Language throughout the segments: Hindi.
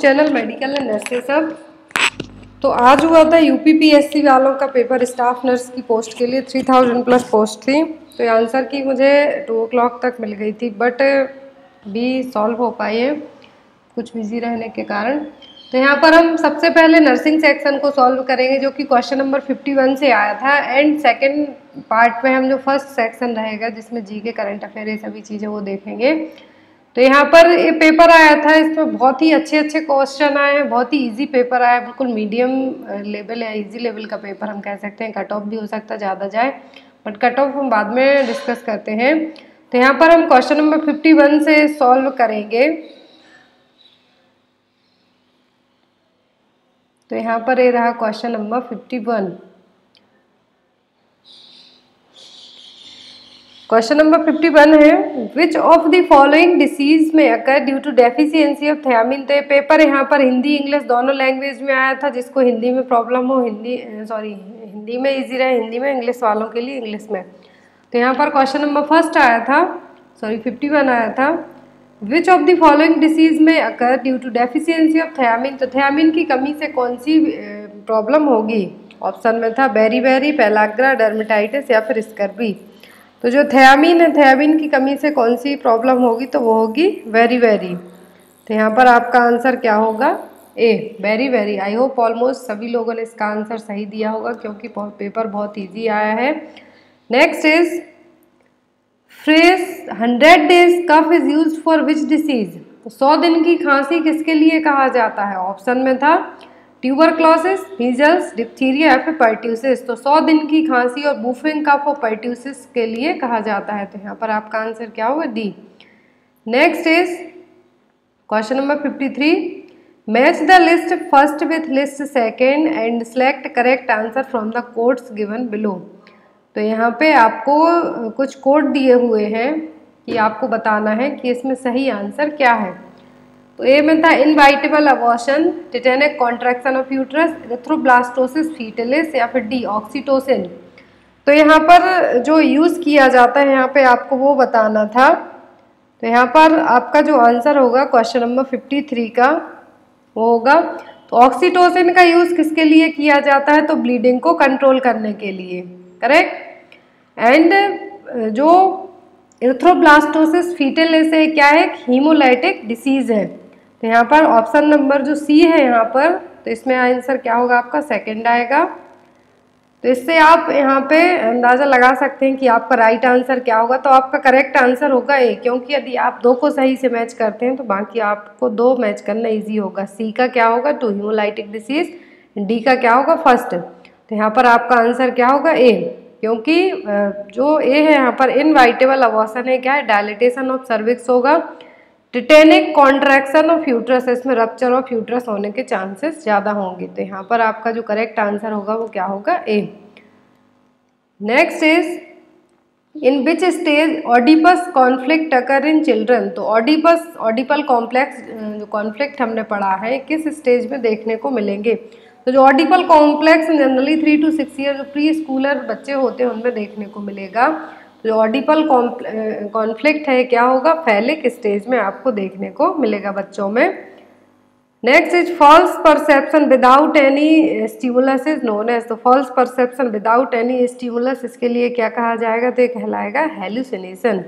चैनल मेडिकल एंड नर्सेस सब। तो आज हुआ था यूपीपीएससी वालों का पेपर स्टाफ नर्स की पोस्ट के लिए 3000 प्लस पोस्ट थी। तो ये आंसर की मुझे 2 o'clock तक मिल गई थी, बट भी सॉल्व हो पाई है कुछ बिजी रहने के कारण। तो यहाँ पर हम सबसे पहले नर्सिंग सेक्शन को सॉल्व करेंगे जो कि क्वेश्चन नंबर 51 से आया था। एंड सेकंड पार्ट में हम जो फर्स्ट सेक्शन रहेगा जिसमें जी के करंट अफेयर ये सभी चीज़ें वो देखेंगे। तो यहाँ पर ये पेपर आया था, इसमें बहुत ही अच्छे अच्छे क्वेश्चन आए हैं, बहुत ही इजी पेपर आया, बिल्कुल मीडियम लेवल या इजी लेवल का पेपर हम कह सकते हैं। कट ऑफ भी हो सकता है ज़्यादा जाए, बट कट ऑफ हम बाद में डिस्कस करते हैं। तो यहाँ पर हम क्वेश्चन नंबर 51 से सॉल्व करेंगे। तो यहाँ पर ये रहा क्वेश्चन नंबर 51। क्वेश्चन नंबर 51 है, which of the following disease में occur due to deficiency of thiamine. तो ये पेपर यहाँ पर हिंदी इंग्लिश दोनों लैंग्वेज में आया था। जिसको हिंदी में प्रॉब्लम हो हिंदी में इजी रहे हिंदी में, इंग्लिश वालों के लिए इंग्लिश में। तो यहाँ पर क्वेश्चन नंबर फर्स्ट आया था, 51 आया था, which of the following disease में occur due to deficiency of thiamine. तो थियामिन की कमी से कौन सी प्रॉब्लम होगी? ऑप्शन में था बेरी, पेलाग्रा, डर्मेटाइटिस या फिर स्कर्वी। तो जो थियामिन है, थियामिन की कमी से कौन सी प्रॉब्लम होगी? तो वो होगी वेरी। तो यहाँ पर आपका आंसर क्या होगा? A, very. I hope almost सभी लोगों ने इसका आंसर सही दिया होगा क्योंकि पेपर बहुत इजी आया है। Next is phrase 100 days cough is used for which disease. 100 दिन की खांसी किसके लिए कहा जाता है? ऑप्शन में था ट्यूबरक्लोसिस, मीजल्स, डिप्थीरिया या फिर पर्ट्यूसिस। तो 100 दिन की खांसी और बूफिंग कफ और पर्ट्यूसिस के लिए कहा जाता है। तो यहाँ पर आपका आंसर क्या होगा? D. Next is question number 53, match the list first with list second and select correct answer from the codes given below. तो यहाँ पे आपको कुछ कोड दिए हुए हैं कि आपको बताना है कि इसमें सही आंसर क्या है। तो ए में था inevitable abortion, tetanic contraction of uterus, erythroblastosis fetalis या फिर डी ऑक्सीटोसिन। तो यहाँ पर जो यूज़ किया जाता है यहाँ पे आपको वो बताना था। तो यहाँ पर आपका जो आंसर होगा क्वेश्चन नंबर 53 का वो होगा, तो ऑक्सीटोसिन का यूज़ किसके लिए किया जाता है? तो ब्लीडिंग को कंट्रोल करने के लिए, करेक्ट। एंड जो एरिथ्रोब्लास्टोसिस फीटलिस है क्या है? हीमोलाइटिक डिसीज है। तो यहाँ पर ऑप्शन नंबर जो सी है यहाँ पर, तो इसमें आंसर क्या होगा आपका? सेकंड आएगा। तो इससे आप यहाँ पे अंदाज़ा लगा सकते हैं कि आपका राइट आंसर क्या होगा। तो आपका करेक्ट आंसर होगा ए, क्योंकि यदि आप 2 को सही से मैच करते हैं तो बाकी आपको 2 मैच करना इजी होगा। सी का क्या होगा? 2 हीमोलाइटिक डिसीज, डी का क्या होगा? फर्स्ट। तो यहाँ पर आपका आंसर क्या होगा? ए, क्योंकि जो ए है यहाँ पर इनवाइटेबल अबॉर्शन है, क्या है? डायलिटेशन ऑफ सर्विक्स होगा। टिटेनिक कॉन्ट्रैक्शन ऑफ यूट्रस, इसमें रप्चर ऑफ यूट्रस होने के चांसेस ज़्यादा होंगे। तो यहाँ पर आपका जो करेक्ट आंसर होगा वो क्या होगा? A. Next is in which stage oedipus conflict occur in children. तो ऑडिपल कॉम्प्लेक्स जो कॉन्फ्लिक्ट हमने पढ़ा है किस स्टेज में देखने को मिलेंगे? तो जो oedipal complex generally 3 to 6 year जो प्री स्कूलर बच्चे होते हैं उनमें देखने को मिलेगा। जो ऑडिपल कॉन्फ्लिक्ट है क्या होगा? फैलिक स्टेज में आपको देखने को मिलेगा बच्चों में। Next is false perception without any stimulus is known as. तो false perception without any stimulus, इसके लिए क्या कहा जाएगा? तो ये कहलाएगा hallucination.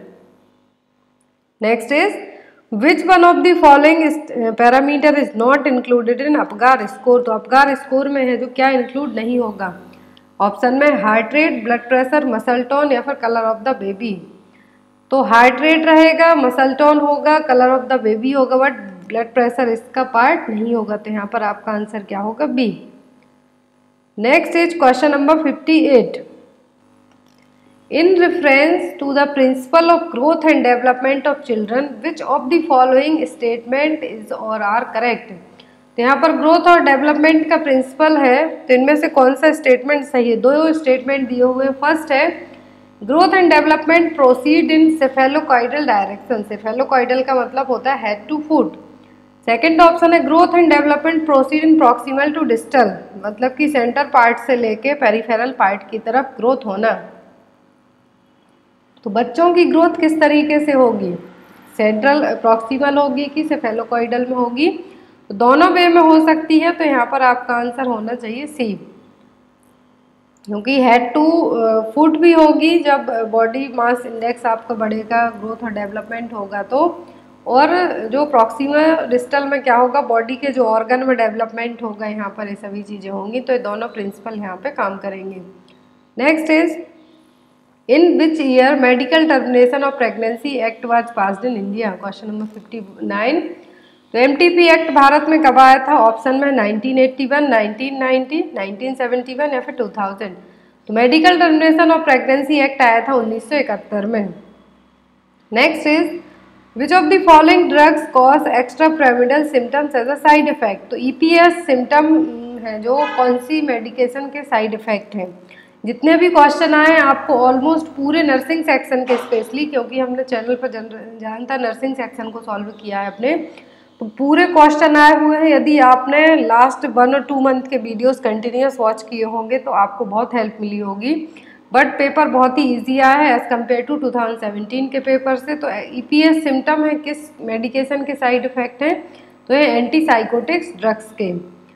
Next is which one of the following parameter is not included in Apgar score. तो अपगार स्कोर में है जो क्या इंक्लूड नहीं होगा? ऑप्शन में heart rate, blood pressure, muscle tone या फिर कलर ऑफ द बेबी। तो हार्ट रेट रहेगा, मसल टोन होगा, कलर ऑफ द बेबी होगा, बट ब्लड प्रेशर इसका पार्ट नहीं होगा। तो यहाँ पर आपका आंसर क्या होगा? B. Next is question number 58, in reference to the principle of growth and development of children which of the following statement is or are correct. तो यहाँ पर ग्रोथ और डेवलपमेंट का प्रिंसिपल है, तो इनमें से कौन सा स्टेटमेंट सही है? 2 स्टेटमेंट दिए हुए हैं। फर्स्ट है growth and development proceed in cephalocaudal direction. Cephalocaudal का मतलब होता है head to foot. Second option है growth and development proceed in proximal to distal, मतलब कि सेंटर पार्ट से लेके पेरिफेरल पार्ट की तरफ ग्रोथ होना। तो बच्चों की ग्रोथ किस तरीके से होगी? सेंट्रल प्रॉक्सिमल होगी कि सेफेलोकॉइडल में होगी? तो दोनों वे में हो सकती है, तो यहाँ पर आपका आंसर होना चाहिए सी, क्योंकि हेड टू फुट भी होगी जब बॉडी मास इंडेक्स आपका बढ़ेगा, ग्रोथ और डेवलपमेंट होगा तो, और जो प्रॉक्सिमल डिस्टल में क्या होगा, बॉडी के जो ऑर्गन में डेवलपमेंट होगा, यहाँ पर ये सभी चीज़ें होंगी, तो ये दोनों प्रिंसिपल यहाँ पे काम करेंगे। Next is in which year medical termination of pregnancy act was passed in India, question number 59। तो एमटीपी एक्ट भारत में कब आया था? ऑप्शन में 1981, 1990, 1971 या फिर 2000। तो medical termination of pregnancy act आया था 1971 में। Next is which of the following drugs cause extra pyramidal symptoms as a side effect. तो ईपीएस सिम्टम है जो कौन सी मेडिकेशन के साइड इफेक्ट हैं। जितने भी क्वेश्चन आए आपको ऑलमोस्ट पूरे नर्सिंग सेक्शन के, स्पेशली क्योंकि हमने चैनल पर जानता नर्सिंग सेक्शन को सॉल्व किया है अपने, तो पूरे क्वेश्चन आए हुए हैं। यदि आपने लास्ट 1 और 2 मंथ के वीडियोस कंटिन्यूस वॉच किए होंगे तो आपको बहुत हेल्प मिली होगी। बट पेपर बहुत ही इजी आया है एज़ कम्पेयर टू 2017 के पेपर से। तो ईपीएस सिम्टम है किस मेडिकेशन के साइड इफेक्ट हैं? तो ये एंटीसाइकोटिक्स ड्रग्स के।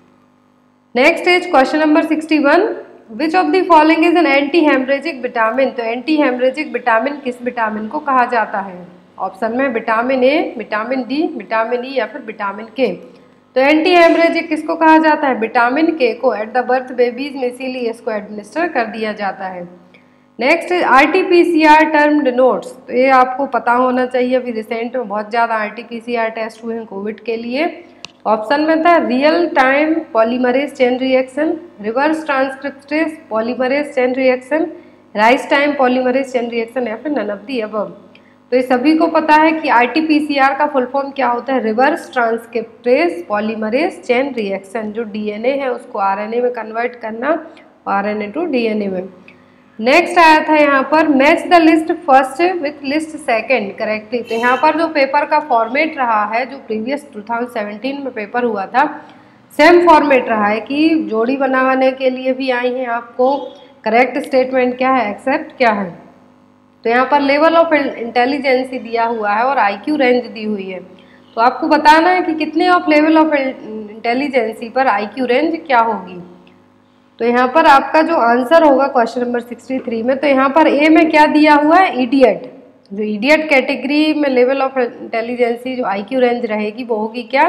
Next is question number 61, which of the following is an anti haemorrhagic vitamin. तो एंटी हेमरेजिक विटामिन किस विटामिन को कहा जाता है? ऑप्शन में vitamin A, vitamin D, vitamin E या फिर विटामिन के। तो एंटी हेमरेजिक किसको कहा जाता है? विटामिन के को एट द बर्थ बेबीज में, इसीलिए इसको एडमिनिस्टर कर दिया जाता है। Next RTPCR term denotes. तो ये आपको पता होना चाहिए, अभी रिसेंट में बहुत ज़्यादा आरटीपीसीआर टेस्ट हुए हैं कोविड के लिए। ऑप्शन में था real time polymerase chain reaction, reverse transcriptase polymerase chain reaction, rice time polymerase chain reaction या फिर नन ऑफ द अबव। तो ये सभी को पता है कि आरटीपीसीआर का फुल फॉर्म क्या होता है? Reverse transcriptase polymerase chain reaction. जो डीएनए है उसको आरएनए में कन्वर्ट करना, आरएनए टू डीएनए में। नेक्स्ट आया था यहाँ पर match the list first with list second correctly. तो यहाँ पर जो पेपर का फॉर्मेट रहा है, जो प्रीवियस 2017 में पेपर हुआ था, सेम फॉर्मेट रहा है कि जोड़ी बनाने के लिए भी आई हैं आपको करेक्ट स्टेटमेंट क्या है, एक्सेप्ट क्या है। तो यहाँ पर लेवल ऑफ इंटेलिजेंसी दिया हुआ है और आईक्यू रेंज दी हुई है। तो आपको बताना है कि कितने ऑफ लेवल ऑफ इंटेलिजेंसी पर आईक्यू रेंज क्या होगी। तो यहाँ पर आपका जो आंसर होगा क्वेश्चन नंबर 63 में, तो यहाँ पर ए में क्या दिया हुआ है? इडियट। जो इडियट कैटेगरी में लेवल ऑफ इंटेलिजेंसी जो आईक्यू रेंज रहेगी वो होगी क्या?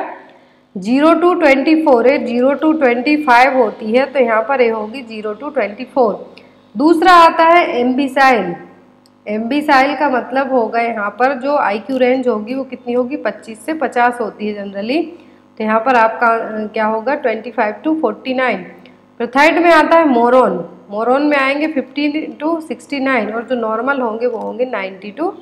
0 to 24 है, 0 to 25 होती है, तो यहाँ पर ए होगी 0 to 24। दूसरा आता है एम्बिसाइल। एम्बिसाइल का मतलब होगा यहाँ पर जो आईक्यू रेंज होगी वो कितनी होगी? 25 से 50 होती है जनरली। तो यहाँ पर आपका क्या होगा? 25 to 49। फिर थर्ड में आता है मोरॉन। मोरॉन में आएंगे 50 to 69 और जो नॉर्मल होंगे वो होंगे 90 to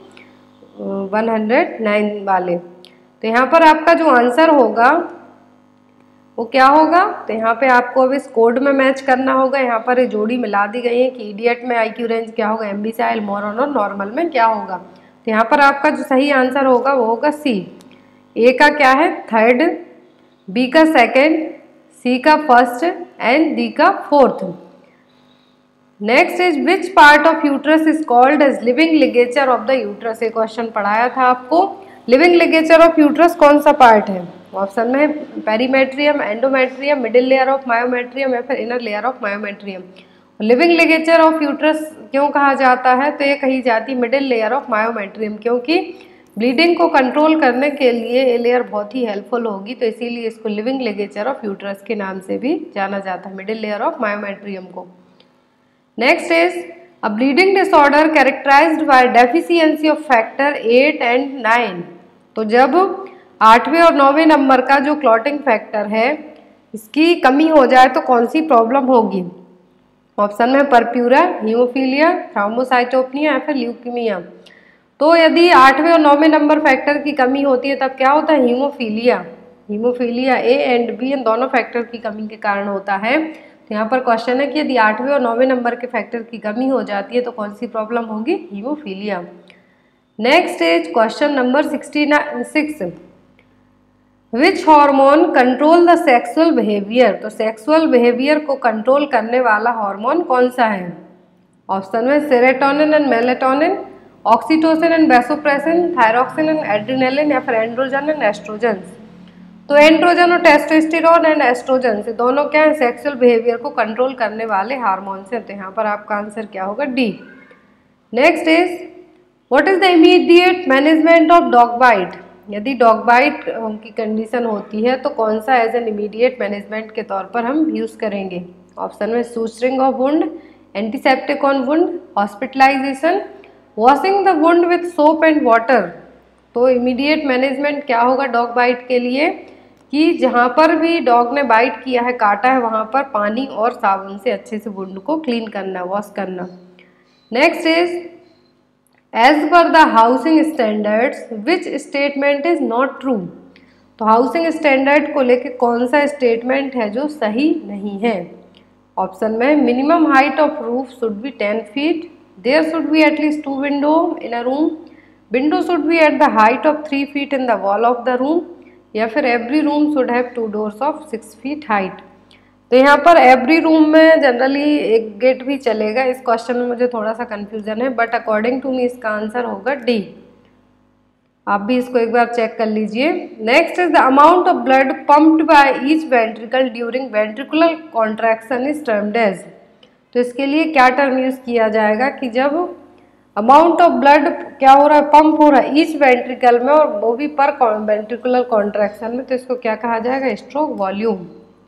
109 वाले। तो यहाँ पर आपका जो आंसर होगा वो क्या होगा? तो यहाँ पे आपको अब इस कोड में मैच करना होगा। यहाँ पर ये जोड़ी मिला दी गई है कि इडियट में आईक्यू रेंज क्या होगा, एम्बिसाइल, मोरॉन और नॉर्मल में क्या होगा। तो यहाँ पर आपका जो सही आंसर होगा वो होगा सी। ए का क्या है? थर्ड, बी का सेकेंड, सी का फर्स्ट एंड डी का fourth. Next is which part of uterus is called as living ligature of the uterus. ये क्वेश्चन पढ़ाया था आपको। लिविंग लिगेचर ऑफ यूट्रस कौन सा पार्ट है? ऑप्शन में perimetrium, endometrium, middle layer of myometrium या फिर inner layer of myometrium. Living ligature of uterus क्यों कहा जाता है? तो ये कही जाती है मिडिल लेयर ऑफ मायोमेट्रियम, क्योंकि ब्लीडिंग को कंट्रोल करने के लिए ये लेयर बहुत ही हेल्पफुल होगी, तो इसीलिए इसको लिविंग लिगेचर ऑफ यूट्रस के नाम से भी जाना जाता है, मिडिल लेयर ऑफ मायोमेट्रियम को। Next is a bleeding disorder characterised by deficiency of factor 8 and 9। तो जब 8वें और 9वें नंबर का जो क्लॉटिंग फैक्टर है इसकी कमी हो जाए तो कौन सी प्रॉब्लम होगी? ऑप्शन में परप्यूरा, हीमोफीलिया, थ्रोम्बोसाइटोपेनिया या फिर ल्यूकीमिया। तो यदि 8वें और 9वें नंबर फैक्टर की कमी होती है तब क्या होता है? Haemophilia. Haemophilia A and B इन दोनों फैक्टर की कमी के कारण होता है। तो यहाँ पर क्वेश्चन है कि यदि 8वें और 9वें नंबर के फैक्टर की कमी हो जाती है तो कौन सी प्रॉब्लम होगी? Haemophilia. Next is question number 66, which hormone control the sexual behaviour. तो सेक्सुअल बिहेवियर को कंट्रोल करने वाला हार्मोन कौन सा है? ऑप्शन में serotonin and melatonin, oxytocin and vasopressin, thyroxine and adrenaline या फिर एंड्रोजन एंड एस्ट्रोजन। तो एंड्रोजन और टेस्टोस्टेरोन एंड एस्ट्रोजन से दोनों क्या है, सेक्सुअल बिहेवियर को कंट्रोल करने वाले हार्मोन्स हैं। तो यहाँ पर आपका आंसर क्या होगा, D. Next is what is the immediate management of dog bite. यदि डॉग बाइट की कंडीशन होती है तो कौन सा एज एन इमीडिएट मैनेजमेंट के तौर पर हम यूज करेंगे। ऑप्शन में suturing of wound, antiseptic on wound, hospitalisation, washing the wound with soap and water. तो इमीडिएट मैनेजमेंट क्या होगा डॉग बाइट के लिए कि जहाँ पर भी डॉग ने बाइट किया है, काटा है, वहाँ पर पानी और साबुन से अच्छे से वुंड को क्लीन करना, वॉश करना। Next is as per the housing standards which statement is not true. तो हाउसिंग स्टैंडर्ड को लेके कौन सा स्टेटमेंट है जो सही नहीं है। ऑप्शन में minimum height of roof should be 10 feet, there should be at least 2 window in a room, window should be at the height of 3 feet in the wall of the room, या फिर every room should have 2 doors of 6 feet height. तो यहाँ पर एवरी रूम में जनरली एक गेट भी चलेगा। इस क्वेश्चन में मुझे थोड़ा सा कंफ्यूजन है, बट अकॉर्डिंग टू मी इसका आंसर होगा डी। आप भी इसको एक बार चेक कर लीजिए। Next is the amount of blood pumped by each ventricle during ventricular contraction is termed as. तो इसके लिए क्या टर्म यूज किया जाएगा कि जब अमाउंट ऑफ ब्लड क्या हो रहा है, पंप हो रहा है ईच वेंट्रिकल में, और वो भी पर वेंट्रिकुलर कॉन्ट्रैक्शन में, तो इसको क्या कहा जाएगा, stroke volume.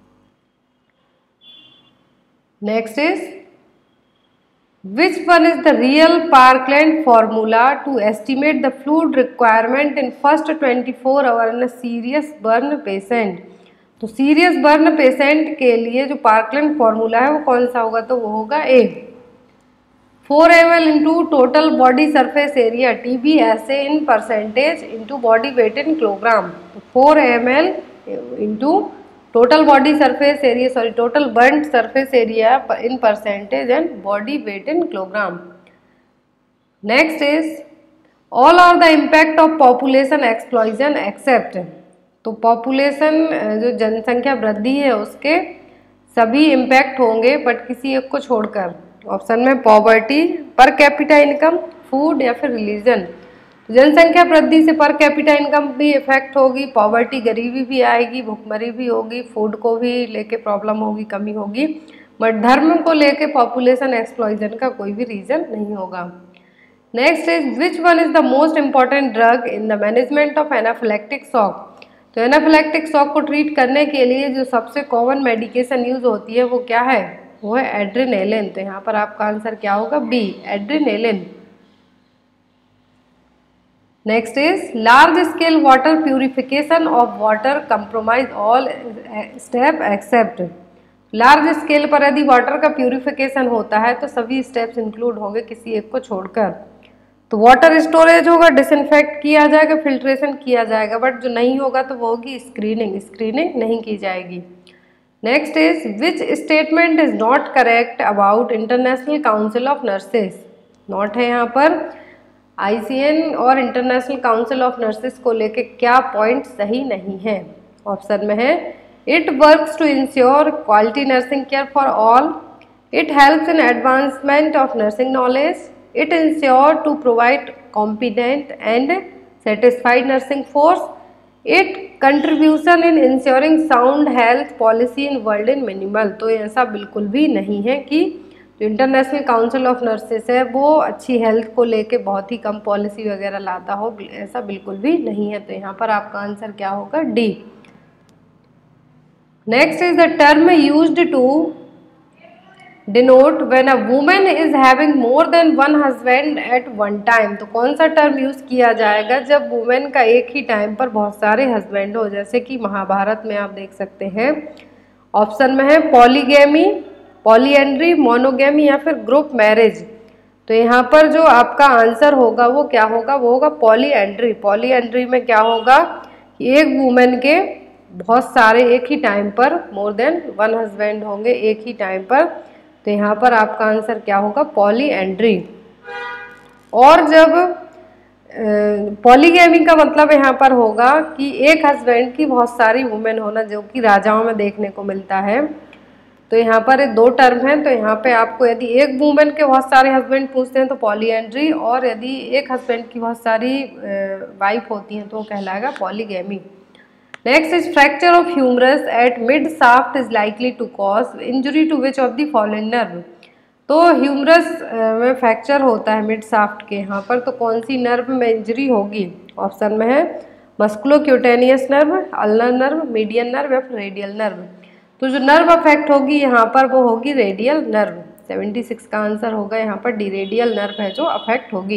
Next is which one is the real Parkland formula to estimate the fluid requirement in first 24 hour in a serious burn patient. तो सीरियस बर्न पेशेंट के लिए जो पार्कलैंड फॉर्मूला है वो कौन सा होगा, तो वो होगा a 4 ml into total body surface area TBSA in percentage into body weight in kilogram. तो 4 ml into total body surface area, sorry total burn surface area in percentage and body weight in kilogram. Next is all are the impact of population explosion except. तो पॉपुलेशन जो जनसंख्या वृद्धि है उसके सभी इम्पैक्ट होंगे बट किसी एक को छोड़कर। ऑप्शन में पॉवर्टी, पर कैपिटा इनकम, फूड या फिर रिलीजन। जनसंख्या वृद्धि से पर कैपिटा इनकम भी इफेक्ट होगी, पॉवर्टी गरीबी भी आएगी, भुखमरी भी होगी, फूड को भी लेके प्रॉब्लम होगी, कमी होगी, बट धर्म को लेके पॉपुलेशन एक्सप्लॉजन का कोई भी रीजन नहीं होगा। Next is which one is the most important drug in the management of anaphylactic shock. तो एनाफिलेक्टिक शॉक को ट्रीट करने के लिए जो सबसे कॉमन मेडिकेशन यूज होती है वो क्या है, वो है एड्रेनालिन। तो यहाँ पर आपका आंसर क्या होगा, B adrenaline. Next is large scale water purification of water compromise all step except. Large scale पर यदि वाटर का प्यूरिफिकेशन होता है तो सभी स्टेप्स इंक्लूड होंगे किसी एक को छोड़कर। तो वाटर स्टोरेज होगा, डिसइंफेक्ट किया जाएगा, फिल्ट्रेशन किया जाएगा, बट जो नहीं होगा तो वो होगी स्क्रीनिंग, स्क्रीनिंग नहीं की जाएगी। Next is which statement is not correct about international council of nurses. Not है यहाँ पर ICN और इंटरनेशनल काउंसिल ऑफ नर्सेस को लेके क्या पॉइंट सही नहीं है। ऑप्शन में है it works to ensure quality nursing care for all, it helps in advancement of nursing knowledge, it ensure to provide competent and satisfied nursing force, it contribution in ensuring sound health policy in world in minimal. तो ऐसा बिल्कुल भी नहीं है कि जो इंटरनेशनल काउंसिल ऑफ नर्सेस है वो अच्छी हेल्थ को लेके बहुत ही कम पॉलिसी वगैरह लाता हो, ऐसा बिल्कुल भी नहीं है। तो यहाँ पर आपका आंसर क्या होगा, D. Next is the term used to denote when a woman is having more than one husband at one time. तो कौन सा टर्म यूज किया जाएगा जब वुमेन का एक ही टाइम पर बहुत सारे हस्बैंड हो, जैसे कि महाभारत में आप देख सकते हैं। ऑप्शन में है पॉलीगैमी, पॉलीएंड्री, मोनोगैमी या फिर ग्रुप मैरिज। तो यहाँ पर जो आपका आंसर होगा वो क्या होगा, वो होगा पॉलीएंड्री। पॉलीएंड्री में क्या होगा कि एक वुमेन के बहुत सारे एक ही टाइम पर मोर देन वन हस्बैंड होंगे एक ही टाइम पर। तो यहाँ पर आपका आंसर क्या होगा, पॉलीएंड्री। और जब पॉलीगैमी का मतलब यहाँ पर होगा कि एक हस्बैंड की बहुत सारी वुमेन होना, जो कि राजाओं में देखने को मिलता है। तो यहाँ पर 2 टर्म हैं। तो यहाँ पे आपको यदि एक वुमेन के बहुत सारे हस्बैंड पूछते हैं तो पॉलीएंड्री, और यदि एक हस्बैंड की बहुत सारी वाइफ होती हैं तो वो कहलाएगा polygamy. Next is fracture of humerus at mid shaft is likely to cause injury to which of the following nerve. तो ह्यूमरस में फ्रैक्चर होता है मिड शाफ्ट के यहाँ पर, तो कौन सी नर्व में इंजरी होगी? ऑप्शन में है musculocutaneous nerve, ulnar nerve, median nerve या फिर रेडियल नर्व। तो जो नर्व अफेक्ट होगी यहाँ पर वो होगी रेडियल नर्व। 76 का आंसर होगा यहाँ पर डी, रेडियल नर्व है जो अफेक्ट होगी।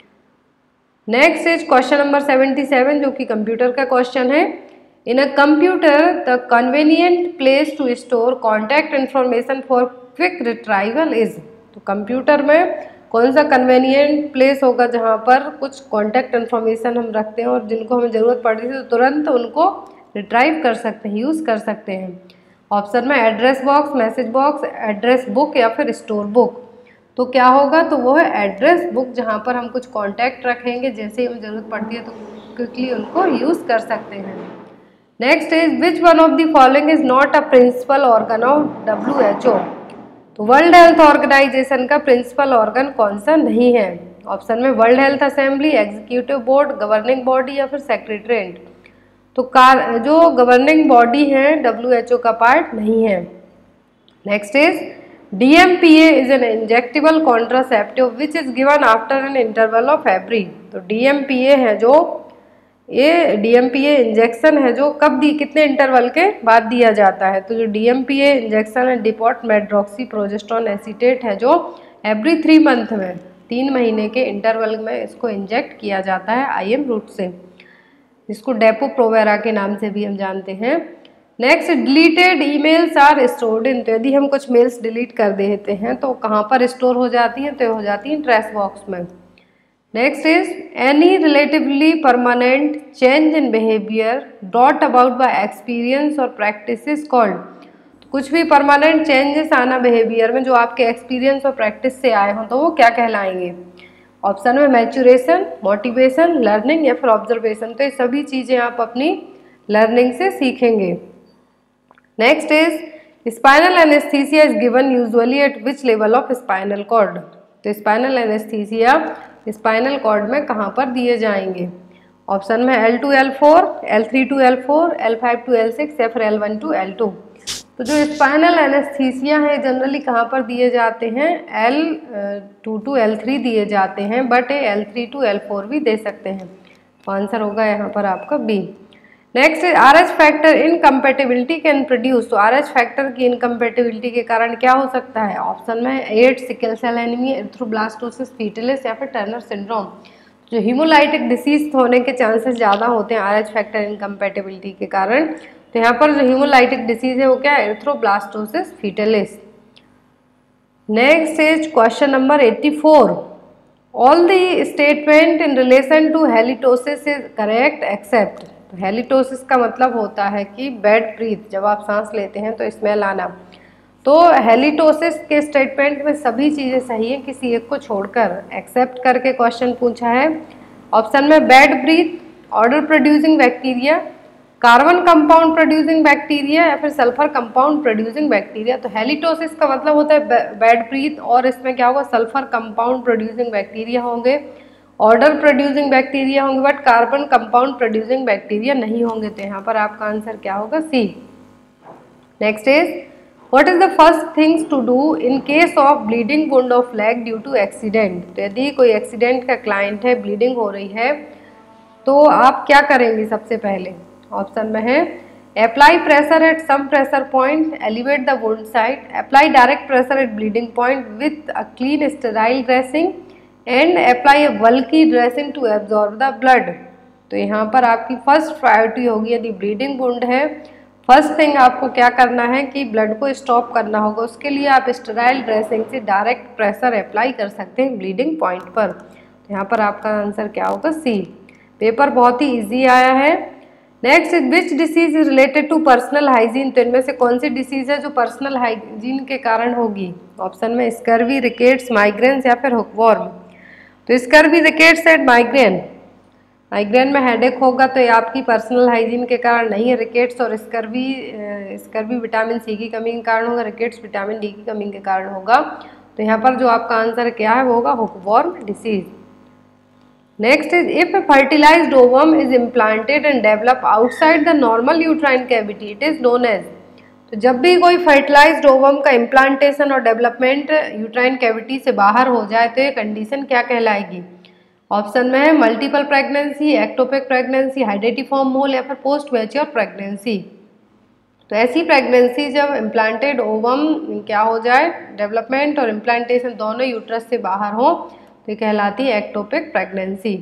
नेक्स्ट इज क्वेश्चन नंबर 77 जो कि कंप्यूटर का क्वेश्चन है। In a computer the convenient place to store contact information for quick retrieval is. तो कंप्यूटर में कौन सा कन्वीनियंट प्लेस होगा जहाँ पर कुछ कॉन्टैक्ट इन्फॉर्मेशन हम रखते हैं और जिनको हमें ज़रूरत पड़ती है तो तुरंत उनको रिट्राइव कर सकते हैं, यूज़ कर सकते हैं। ऑप्शन में address box, message box, address book या फिर स्टोर बुक। तो क्या होगा? तो वो है एड्रेस बुक, जहाँ पर हम कुछ कॉन्टैक्ट रखेंगे, जैसे ही हमें ज़रूरत पड़ती है तो क्विकली उनको यूज़ कर सकते हैं। Next is which one of the following is not a principal organ of WHO। तो वर्ल्ड हेल्थ ऑर्गेनाइजेशन का प्रिंसिपल ऑर्गन कौन सा नहीं है? ऑप्शन में world health assembly, executive board, governing body या फिर सेक्रेटरीट। तो जो गवर्निंग बॉडी है WHO का पार्ट नहीं है। Next is DMPA is an injectable contraceptive which is given after an interval of every. तो DMPA है जो ये DMPA इंजेक्शन है जो कब कितने इंटरवल के बाद दिया जाता है? तो जो DMPA इंजेक्शन है डिपॉट मेड्रोक्सी प्रोजेस्टेरोन एसीटेट है जो एवरी 3 मंथ में 3 महीने के इंटरवल में इसको इंजेक्ट किया जाता है IM रूट से, जिसको डेपो प्रोवेरा के नाम से भी हम जानते हैं। Next deleted emails are stored in. तो यदि हम कुछ मेल्स डिलीट कर देते हैं तो कहाँ पर स्टोर हो जाती हैं? तो हो जाती हैं ट्रैश बॉक्स में। Next is any relatively permanent change in behaviour brought about by experience और प्रैक्टिस इज कॉल्ड। कुछ भी परमानेंट चेंजेस आना बिहेवियर में जो आपके एक्सपीरियंस और प्रैक्टिस से आए हों तो वो क्या कहलाएंगे? ऑप्शन में मैच्योरेशन, मोटिवेशन, लर्निंग या फिर ऑब्जर्वेशन। तो ये सभी चीज़ें आप अपनी लर्निंग से सीखेंगे। Next is spinal anaesthesia is given usually at which level of spinal cord. तो स्पाइनल एनेस्थीसिया स्पाइनल कॉर्ड में कहाँ पर दिए जाएंगे? ऑप्शन में L2 L4, L3 to L4, L5 to L6 या फिर L1 to L2। तो जो स्पाइनल एनेस्थीसिया है जनरली कहाँ पर दिए जाते हैं? L2 to L3 दिए जाते हैं, बट L3 to L4 भी दे सकते हैं। तो आंसर होगा यहाँ पर आपका B। Next RH factor incompatibility can produce. तो RH फैक्टर की इनकम्पेटिबिलिटी के कारण क्या हो सकता है? ऑप्शन में AIDS, sickle cell anaemia, erythroblastosis, fetalis या फिर टर्नर सिंड्रोम। जो हीमोलाइटिक डिसीज होने के चांसेस ज़्यादा होते हैं RH फैक्टर इनकम्पेटिबिलिटी के कारण। तो यहाँ पर जो हीमोलाइटिक डिसीज है वो क्या है? Erythroblastosis, fetalis. Next is question number 84। All the statement in relation to halitosis is correct except. Halitosis का मतलब होता है कि बैड ब्रीथ, जब आप सांस लेते हैं तो स्मेल आना। तो हेलिटोसिस के स्टेटमेंट में सभी चीज़ें सही है, किसी एक को छोड़कर एक्सेप्ट करके क्वेश्चन पूछा है। ऑप्शन में bad breath, odour producing bacteria, carbon compound producing bacteria या फिर सल्फर कंपाउंड प्रोड्यूसिंग बैक्टीरिया। तो हेलिटोसिस का मतलब होता है बैड ब्रीथ और इसमें क्या होगा? सल्फर कंपाउंड प्रोड्यूसिंग बैक्टीरिया होंगे, ऑर्डर प्रोड्यूसिंग बैक्टीरिया होंगे, but carbon compound producing bacteria नहीं होंगे। तो यहाँ पर आपका आंसर क्या होगा? C। Next is what is the first things to do in case of bleeding wound of leg due to accident. तो यदि कोई एक्सीडेंट का क्लाइंट है, ब्लीडिंग हो रही है, तो आप क्या करेंगे सबसे पहले? ऑप्शन में है apply pressure at some pressure point, elevate the wound site, apply direct pressure at bleeding point with a clean sterile dressing and apply a bulky dressing to absorb the blood. तो यहाँ पर आपकी फर्स्ट प्रायोरिटी होगी, यदि ब्लीडिंग वुंड है, फर्स्ट थिंग आपको क्या करना है कि ब्लड को स्टॉप करना होगा। उसके लिए आप स्टेराइल ड्रेसिंग से डायरेक्ट प्रेशर अप्लाई कर सकते हैं ब्लीडिंग पॉइंट पर। तो यहाँ पर आपका आंसर क्या होगा? C। पेपर बहुत ही ईजी आया है। Next which disease is related to personal hygiene. तो इनमें से कौन सी डिसीज है जो पर्सनल हाइजीन के कारण होगी? ऑप्शन में स्कर्वी, रिकेट्स, माइग्रेन्स या फिर हुकवॉर्म। तो scurvy, rickets and migraine. Migraine में हेडेक होगा तो ये आपकी पर्सनल हाइजीन के कारण नहीं है। रिकेट्स और स्कर्वी विटामिन C की कमी के कारण होगा, रिकेट्स विटामिन D की कमी के कारण होगा। तो यहाँ पर जो आपका आंसर क्या है वो होगा hookworm disease. Next is if fertilised ovum is implanted and develop outside the normal uterine cavity it is known as. तो जब भी कोई फर्टिलाइज्ड ओवम का इम्प्लांटेशन और डेवलपमेंट यूट्राइन कैविटी से बाहर हो जाए तो ये कंडीशन क्या कहलाएगी? ऑप्शन में है multiple pregnancy, ectopic pregnancy, hydatidiform mole या फिर पोस्ट मैच्योर प्रेगनेंसी। तो ऐसी प्रेगनेंसी जब इम्प्लांटेड ओवम क्या हो जाए, डेवलपमेंट और इम्प्लांटेशन दोनों यूट्रस से बाहर हो, तो ये कहलाती है ectopic pregnancy.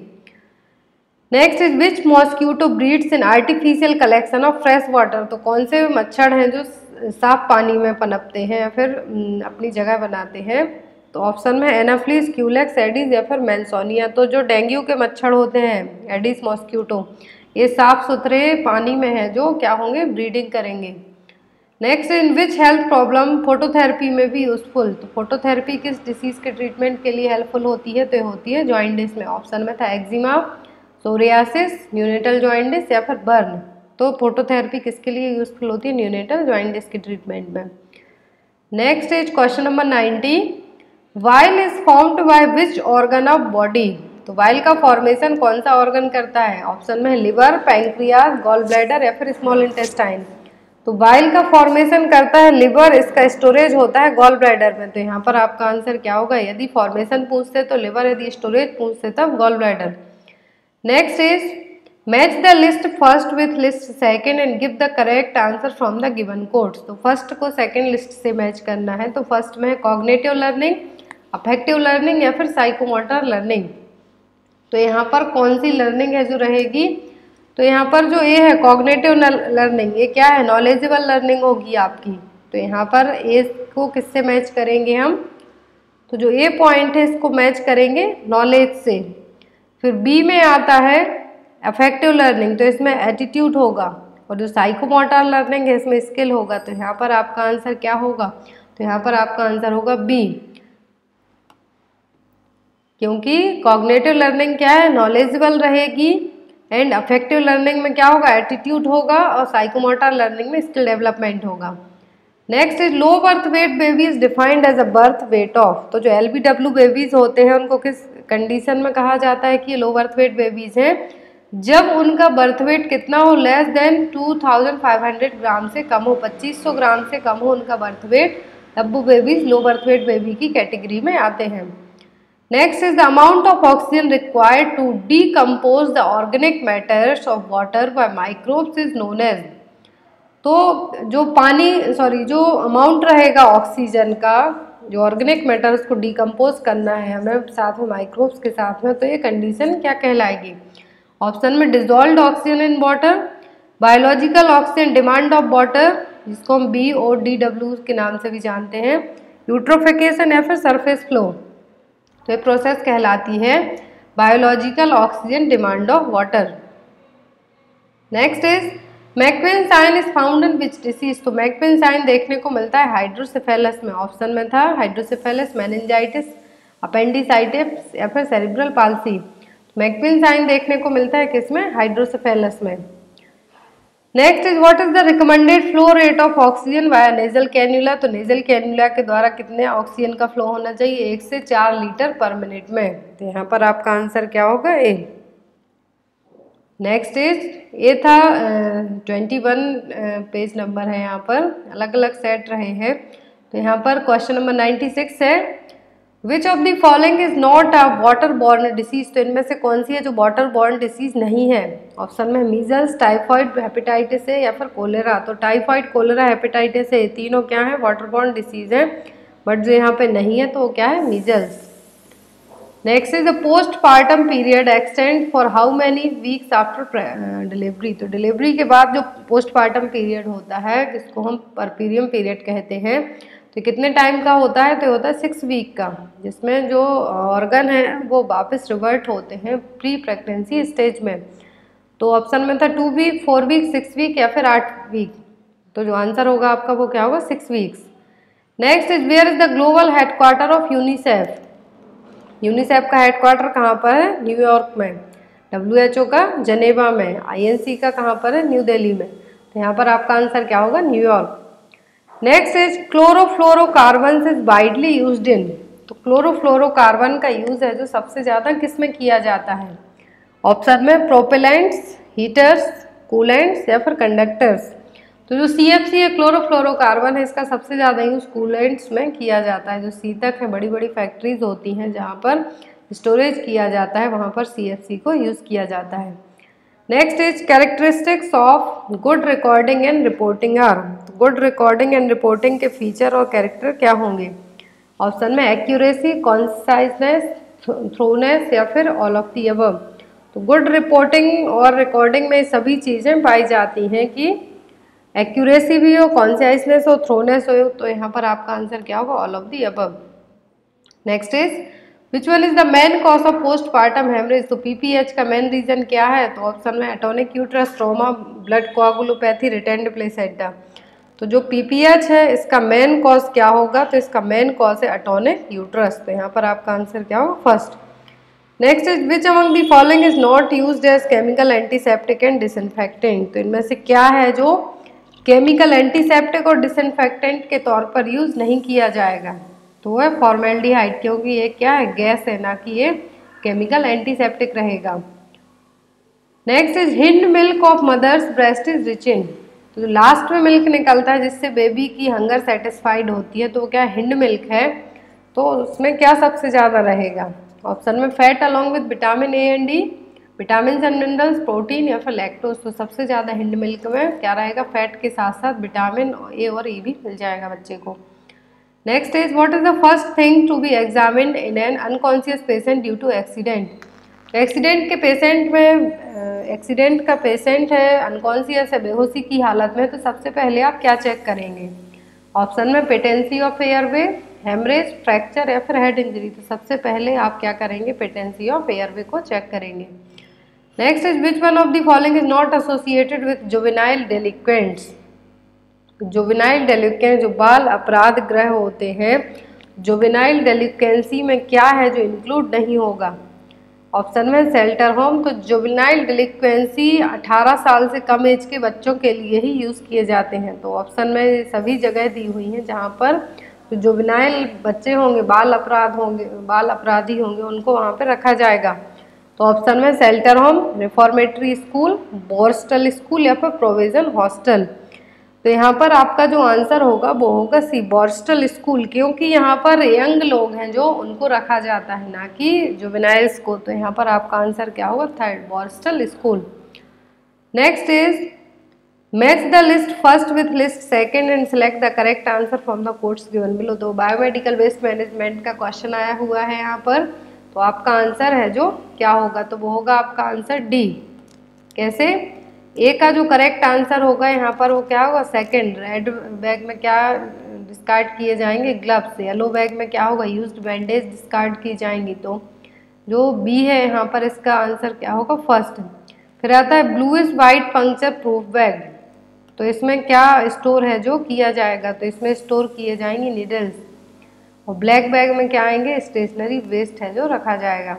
Next is which mosquito breeds in artificial collection of fresh water. तो कौन से मच्छर हैं जो साफ पानी में पनपते हैं या फिर अपनी जगह बनाते हैं? तो ऑप्शन में एनाफ्लिस, क्यूलेक्स, एडिस या फिर मेंसोनिया। तो जो डेंगू के मच्छर होते हैं एडिस मॉस्क्यूटो, ये साफ सुथरे पानी में है जो क्या होंगे, ब्रीडिंग करेंगे। Next in which health problem phototherapy में भी यूजफुल। तो फोटोथेरेपी किस डिसीज के ट्रीटमेंट के लिए हेल्पफुल होती है? तो ये होती है जॉइंटिस में। ऑप्शन में था एक्जिमा, सोरियासिस, न्यूनेटल जॉइंटिस या फिर बर्न। तो फोटोथेरेपी किसके लिए यूजफुल होती है? न्यूनेटल जॉइंटिस के ट्रीटमेंट में। Next is question number 90, bile is formed by which organ of body. तो वाइल का फॉर्मेशन कौन सा ऑर्गन करता है? ऑप्शन में लिवर, पैंक्रियाज, गॉल ब्लैडर या फिर स्मॉल इंटेस्टाइन। तो वाइल का फॉर्मेशन करता है लिवर, इसका स्टोरेज होता है गॉल ब्लैडर में। तो यहाँ पर आपका आंसर क्या होगा? यदि फॉर्मेशन पूछते तो लिवर, यदि स्टोरेज पूछते तब gall bladder. Next is match the list first with list second and give the correct answer from the given codes. तो फर्स्ट को सेकेंड लिस्ट से मैच करना है। तो फर्स्ट में है कॉग्निटिव लर्निंग, अफेक्टिव लर्निंग या फिर साइकोमोटर लर्निंग। तो यहाँ पर कौन सी लर्निंग है जो रहेगी? तो यहाँ पर जो ए है कॉग्निटिव लर्निंग, ये क्या है? नॉलेजेबल लर्निंग होगी आपकी। तो यहाँ पर ए को किससे मैच करेंगे हम? तो जो ए पॉइंट है इसको मैच करेंगे नॉलेज से। फिर बी में आता है अफेक्टिव लर्निंग, तो इसमें एटीट्यूड होगा। और जो साइकोमोटर लर्निंग है इसमें स्किल होगा। तो यहाँ पर आपका आंसर क्या होगा? तो यहाँ पर आपका आंसर होगा बी, क्योंकि कॉग्निटिव लर्निंग क्या है? नॉलेजेबल रहेगी, एंड अफेक्टिव लर्निंग में क्या होगा? एटीट्यूड होगा, और साइकोमोटर लर्निंग में स्किल डेवलपमेंट होगा। Next is low birth weight baby is defined as a birth weight of. तो जो LBW बेबीज होते हैं उनको किस कंडीशन में कहा जाता है कि ये लो बर्थ वेट बेबीज हैं? जब उनका बर्थ वेट कितना हो? लेस देन 2500 ग्राम से कम हो, 2500 ग्राम से कम हो उनका बर्थ वेट, तब वो babies low birth weight baby की कैटेगरी में आते हैं। Next is the amount of oxygen required to decompose the organic matters of water by microbes is known as. तो जो जो अमाउंट रहेगा ऑक्सीजन का, जो ऑर्गेनिक मैटर उसको डीकम्पोज करना है हमें साथ में माइक्रोब्स के साथ में, तो ये कंडीशन क्या कहलाएगी? ऑप्शन में dissolved oxygen in water, biological oxygen demand of water जिसको हम BODW के नाम से भी जानते हैं, यूट्रोफिकेशन या फिर सरफेस फ्लो। तो ये प्रोसेस कहलाती है biological oxygen demand of water. Next is Macewen sign is found in which disease. तो मैकपेन साइन देखने को मिलता है हाइड्रोसेफेलस में। ऑप्शन में था हाइड्रोसेफेलस, मेनिंजाइटिस, अपेंडिसाइटिस या फिर सेरिब्रल पाल्सी। मैकपेन साइन देखने को मिलता है किसमें? हाइड्रोसेफेलस में। Next is what is the recommended flow rate of oxygen via nasal cannula. तो नेजल कैन्यूला के द्वारा कितने ऑक्सीजन का फ्लो होना चाहिए? 1 से 4 लीटर पर मिनट में। तो यहाँ पर आपका आंसर क्या होगा? ए। नेक्स्ट इज ये था 21 पेज नंबर है, यहाँ पर अलग अलग सेट रहे हैं। तो यहाँ पर क्वेश्चन नंबर 96 है which of the following is not a water borne disease. तो इनमें से कौन सी है जो वाटर बॉर्न डिसीज नहीं है? ऑप्शन में मीजल्स, टाइफॉइड, हेपेटाइटिस है या फिर कोलेरा। तो टाइफॉइड, कोलेरा, हेपेटाइटिस है, ये तीनों क्या है? वाटर बॉर्न डिसीज है। बट जो यहाँ पे नहीं है तो वो क्या है? Measles. Next is the postpartum period extend for how many weeks after delivery. तो डिलीवरी के बाद जो पोस्टपार्टम पीरियड होता है जिसको हम परपीरियम पीरियड कहते हैं, तो कितने टाइम का होता है? तो होता है 6 वीक का, जिसमें जो ऑर्गन है वो वापस रिवर्ट होते हैं प्री प्रेगनेंसी स्टेज में। तो ऑप्शन में था 2 वीक, 4 वीक, 6 वीक या फिर 8 वीक। तो जो आंसर होगा आपका वो क्या होगा? 6 weeks. Next is where is the global headquarter of UNICEF. UNICEF का हेडक्वार्टर कहाँ पर है? न्यूयॉर्क में। WHO का जनेवा में। INC का कहाँ पर है? न्यू दिल्ली में। तो यहाँ पर आपका आंसर क्या होगा? New York. Next is chlorofluorocarbons is widely used in. तो क्लोरोफ्लोरोकार्बन का यूज़ है जो सबसे ज़्यादा किस में किया जाता है? ऑप्शन में प्रोपेलेंट्स, हीटर्स, कूलेंट्स या फिर कंडक्टर्स। तो जो CFC है क्लोरोफ्लोरोकार्बन है, इसका सबसे ज़्यादा यूज़ कूलेंट्स में किया जाता है। जो सीतक है, बड़ी बड़ी फैक्ट्रीज होती हैं जहाँ पर स्टोरेज किया जाता है, वहाँ पर CFC को यूज़ किया जाता है। Next is characteristics of good recording and reporting are. Good recording and reporting के फीचर और कैरेक्टर क्या होंगे? ऑप्शन में एक्यूरेसी, कॉन्साइजनेस, थ्रोनेस या फिर ऑल ऑफ दी अबव। तो गुड रिपोर्टिंग और रिकॉर्डिंग में सभी चीज़ें पाई जाती हैं कि एक्यूरेसी भी हो, कॉन्साइजनेस हो, थ्रोनेस हो, तो यहाँ पर आपका आंसर क्या होगा? All of the above. Next is which one is the main cause of postpartum haemorrhage. तो PPH का मेन रीजन क्या है? तो ऑप्शन में atonic uterus, trauma, blood coagulopathy, retained placenta. तो जो PPH है इसका मेन कॉज क्या होगा? तो इसका मेन कॉज है एटोनिक यूट्रस। तो यहाँ पर आपका आंसर क्या होगा? First. Next is which among the following is not used as chemical antiseptic and disinfectant. तो इनमें से क्या है जो केमिकल एंटीसेप्टिक और डिसइंफेक्टेंट के तौर पर यूज नहीं किया जाएगा? तो वो है फॉर्मेल्डिहाइड, क्योंकि ये क्या है? गैस है, ना कि ये केमिकल एंटीसेप्टिक रहेगा। Next is hind milk of mother's breast is rich in. तो लास्ट में मिल्क निकलता है जिससे बेबी की हंगर सेटिस्फाइड होती है, तो क्या हिंड मिल्क है? तो उसमें क्या सबसे ज़्यादा रहेगा? ऑप्शन में fat along with vitamin A and D, vitamin and minerals, protein या फिर लैक्टोज। तो सबसे ज़्यादा हिंड मिल्क में क्या रहेगा? फैट के साथ साथ विटामिन A और E भी मिल जाएगा बच्चे को। Next is what is the first thing to be examined in an unconscious patient due to accident. Accident के पेशेंट में, एक्सीडेंट का पेशेंट है, अनकॉन्शियस है, बेहोशी की हालत में, तो सबसे पहले आप क्या चेक करेंगे? ऑप्शन में patency of airway, haemorrhage, fracture या फिर हेड इंजरी। तो सबसे पहले आप क्या करेंगे? पेटेंसी ऑफ एयरवे को चेक करेंगे। Next is which one of the following is not associated with juvenile delinquents. Juvenile delinquency जो बाल अपराध गृह होते हैं, जुवेनाइल डेलिक्वेंसी में क्या है जो इंक्लूड नहीं होगा? ऑप्शन में शेल्टर होम। तो जुवेनाइल डेलिक्वेंसी 18 साल से कम एज के बच्चों के लिए ही यूज़ किए जाते हैं। तो ऑप्शन में सभी जगह दी हुई हैं जहाँ पर जो जुवेनाइल बच्चे होंगे, बाल अपराधी होंगे, उनको वहाँ पर रखा जाएगा। तो ऑप्शन में shelter home, reformatory school, borstal school या फिर प्रोविजन हॉस्टल। तो यहाँ पर आपका जो आंसर होगा वो होगा सी, बोर्स्टल स्कूल, क्योंकि यहाँ पर यंग लोग हैं जो उनको रखा जाता है, ना कि जुवेनाइल्स को। तो यहाँ पर आपका आंसर क्या होगा? Third, borstal school. Next is match the list first with list second and select the correct answer from the codes given below. तो बायोमेडिकल वेस्ट मैनेजमेंट का क्वेश्चन आया हुआ है यहाँ पर। तो आपका आंसर है जो क्या होगा? तो वो होगा आपका आंसर डी। कैसे? ए का जो करेक्ट आंसर होगा यहाँ पर वो क्या होगा? सेकंड। रेड बैग में क्या डिस्कार्ड किए जाएंगे? ग्लव्स। येलो बैग में क्या होगा? यूज्ड बैंडेज डिस्कार्ड की जाएंगी। तो जो बी है यहाँ पर इसका आंसर क्या होगा? फर्स्ट। फिर आता है blue is white puncture proof bag. तो इसमें क्या स्टोर है जो किया जाएगा? तो इसमें स्टोर किए जाएंगे नीडल्स। और ब्लैक बैग में क्या आएंगे? स्टेशनरी वेस्ट है जो रखा जाएगा।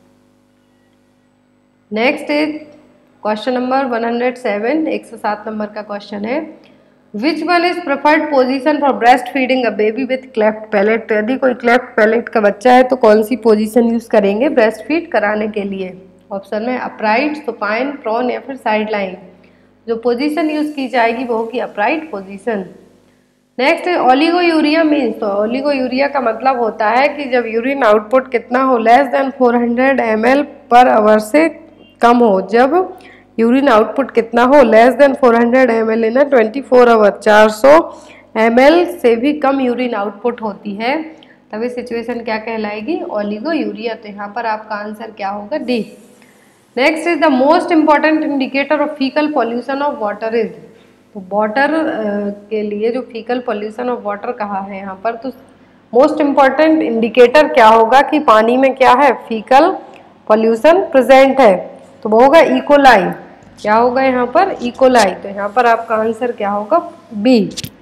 Next is question number 107, 107 number का क्वेश्चन है। Which one is preferred position for breast feeding a baby with cleft palate. यदि कोई क्लेफ्ट पैलेट का बच्चा है तो कौन सी पोजीशन यूज करेंगे ब्रेस्ट फीड कराने के लिए? ऑप्शन में अपराइट, सुपाइन, प्रोन या फिर साइड लाइन। जो पोजीशन यूज की जाएगी वो होगी अपराइट पोजीशन। नेक्स्ट है ओलिगोयूरिया मीन्स। तो ओलिगोयूरिया का मतलब होता है कि जब यूरिन आउटपुट कितना हो? Less than 400 ml per hour से कम हो। जब यूरिन आउटपुट कितना हो? Less than 400 ml in 24 hour. 400 ml से भी कम यूरिन आउटपुट होती है, तभी सिचुएशन क्या कहलाएगी? ओलिगोयूरिया। तो यहाँ पर आपका आंसर क्या होगा? D. Next is the most important indicator of faecal pollution of water is. तो वाटर के लिए जो फीकल पॉल्यूशन ऑफ वाटर कहा है यहाँ पर, तो मोस्ट इंपॉर्टेंट इंडिकेटर क्या होगा कि पानी में क्या है? फीकल पॉल्यूशन प्रेजेंट है। तो वो होगा इकोलाई। क्या होगा यहाँ पर? इकोलाई। तो यहाँ पर आपका आंसर क्या होगा? B.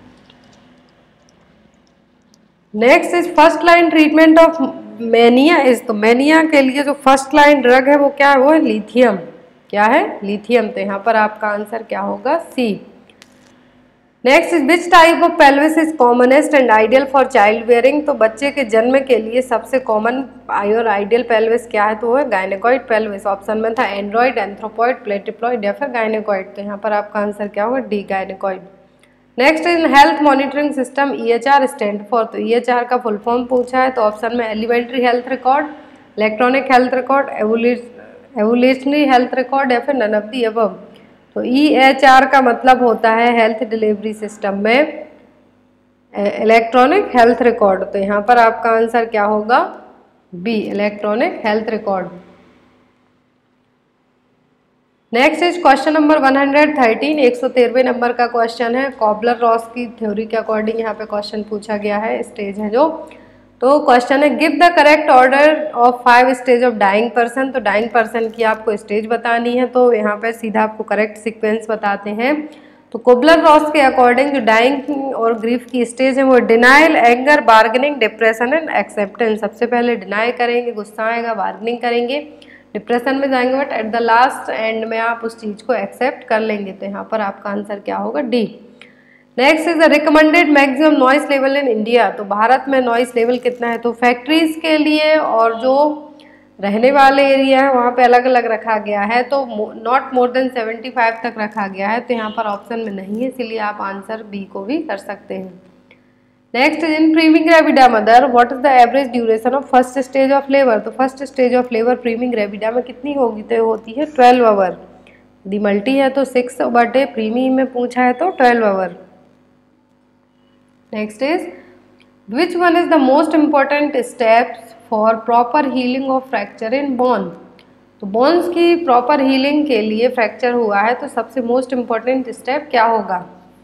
Next is first line treatment of mania is. तो मैनिया के लिए जो फर्स्ट लाइन ड्रग है वो क्या है? वो है लिथियम। क्या है? लिथियम। तो यहाँ पर आपका आंसर क्या होगा? C. Next is which type of pelvis is commonest and ideal for child bearing. तो बच्चे के जन्म के लिए सबसे कॉमन और आइडियल पेल्विस क्या है, तो वो है गायनेकॉइड पेल्विस। ऑप्शन में था एंड्रॉइड, एंथ्रोपॉइड, प्लेटिप्लॉइड या फिर गायनेकॉइड। तो यहाँ पर आपका आंसर क्या होगा, D gynaecoid. Next in health monitoring system EHR stand for. तो EHR का फुल फॉर्म पूछा है, तो ऑप्शन में elementary health record, electronic health record, evolutionary health record या फिर नन ऑफ द अबव। तो EHR का मतलब होता है हेल्थ डिलीवरी सिस्टम में इलेक्ट्रॉनिक हेल्थ रिकॉर्ड। तो यहाँ पर आपका आंसर क्या होगा, B electronic health record. Next is question number 113, 113वें नंबर का क्वेश्चन है। कॉबलर रॉस की थ्योरी के अकॉर्डिंग यहाँ पे क्वेश्चन पूछा गया है, स्टेज है जो। तो क्वेश्चन है give the correct order of 5 stage of dying person. तो डाइंग पर्सन की आपको स्टेज बतानी है, तो यहाँ पे सीधा आपको करेक्ट सीक्वेंस बताते हैं। तो कोबलर रॉस के अकॉर्डिंग जो डाइंग और ग्रीफ की स्टेज है वो denial, anger, bargaining, depression and acceptance. सबसे पहले डिनाई करेंगे, गुस्सा आएगा, बार्गेनिंग करेंगे, डिप्रेशन में जाएंगे, but at the last end में आप उस चीज़ को एक्सेप्ट कर लेंगे। तो यहाँ पर आपका आंसर क्या होगा, D. Next is the recommended maximum noise level in India. तो भारत में नॉइस लेवल कितना है, तो फैक्ट्रीज के लिए और जो रहने वाले एरिया है वहाँ पे अलग अलग रखा गया है। तो नॉट मोर देन 75 तक रखा गया है। तो यहाँ पर ऑप्शन में नहीं है, इसीलिए आप आंसर बी को भी कर सकते हैं। Next is in primigravida mother what is the average duration of first stage of labour. तो first stage of labour primigravida में कितनी होगी, तो होती है 12 आवर। यदि मल्टी है तो 6 बटे प्रीमी में पूछा है तो 12 hour. Next is which one is the most important steps for proper healing of fracture in bone. तो बोन्स की प्रॉपर हीलिंग के लिए फ्रैक्चर हुआ है तो सबसे मोस्ट इम्पॉर्टेंट स्टेप क्या होगा।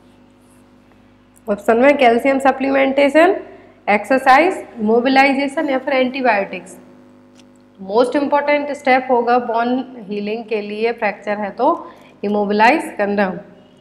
ऑप्शन में कैल्शियम सप्लीमेंटेशन, एक्सरसाइज, मोबिलाइजेशन या फिर एंटीबायोटिक्स। मोस्ट इम्पॉर्टेंट स्टेप होगा बोन हीलिंग के लिए, फ्रैक्चर है तो इमोबिलाइज करना।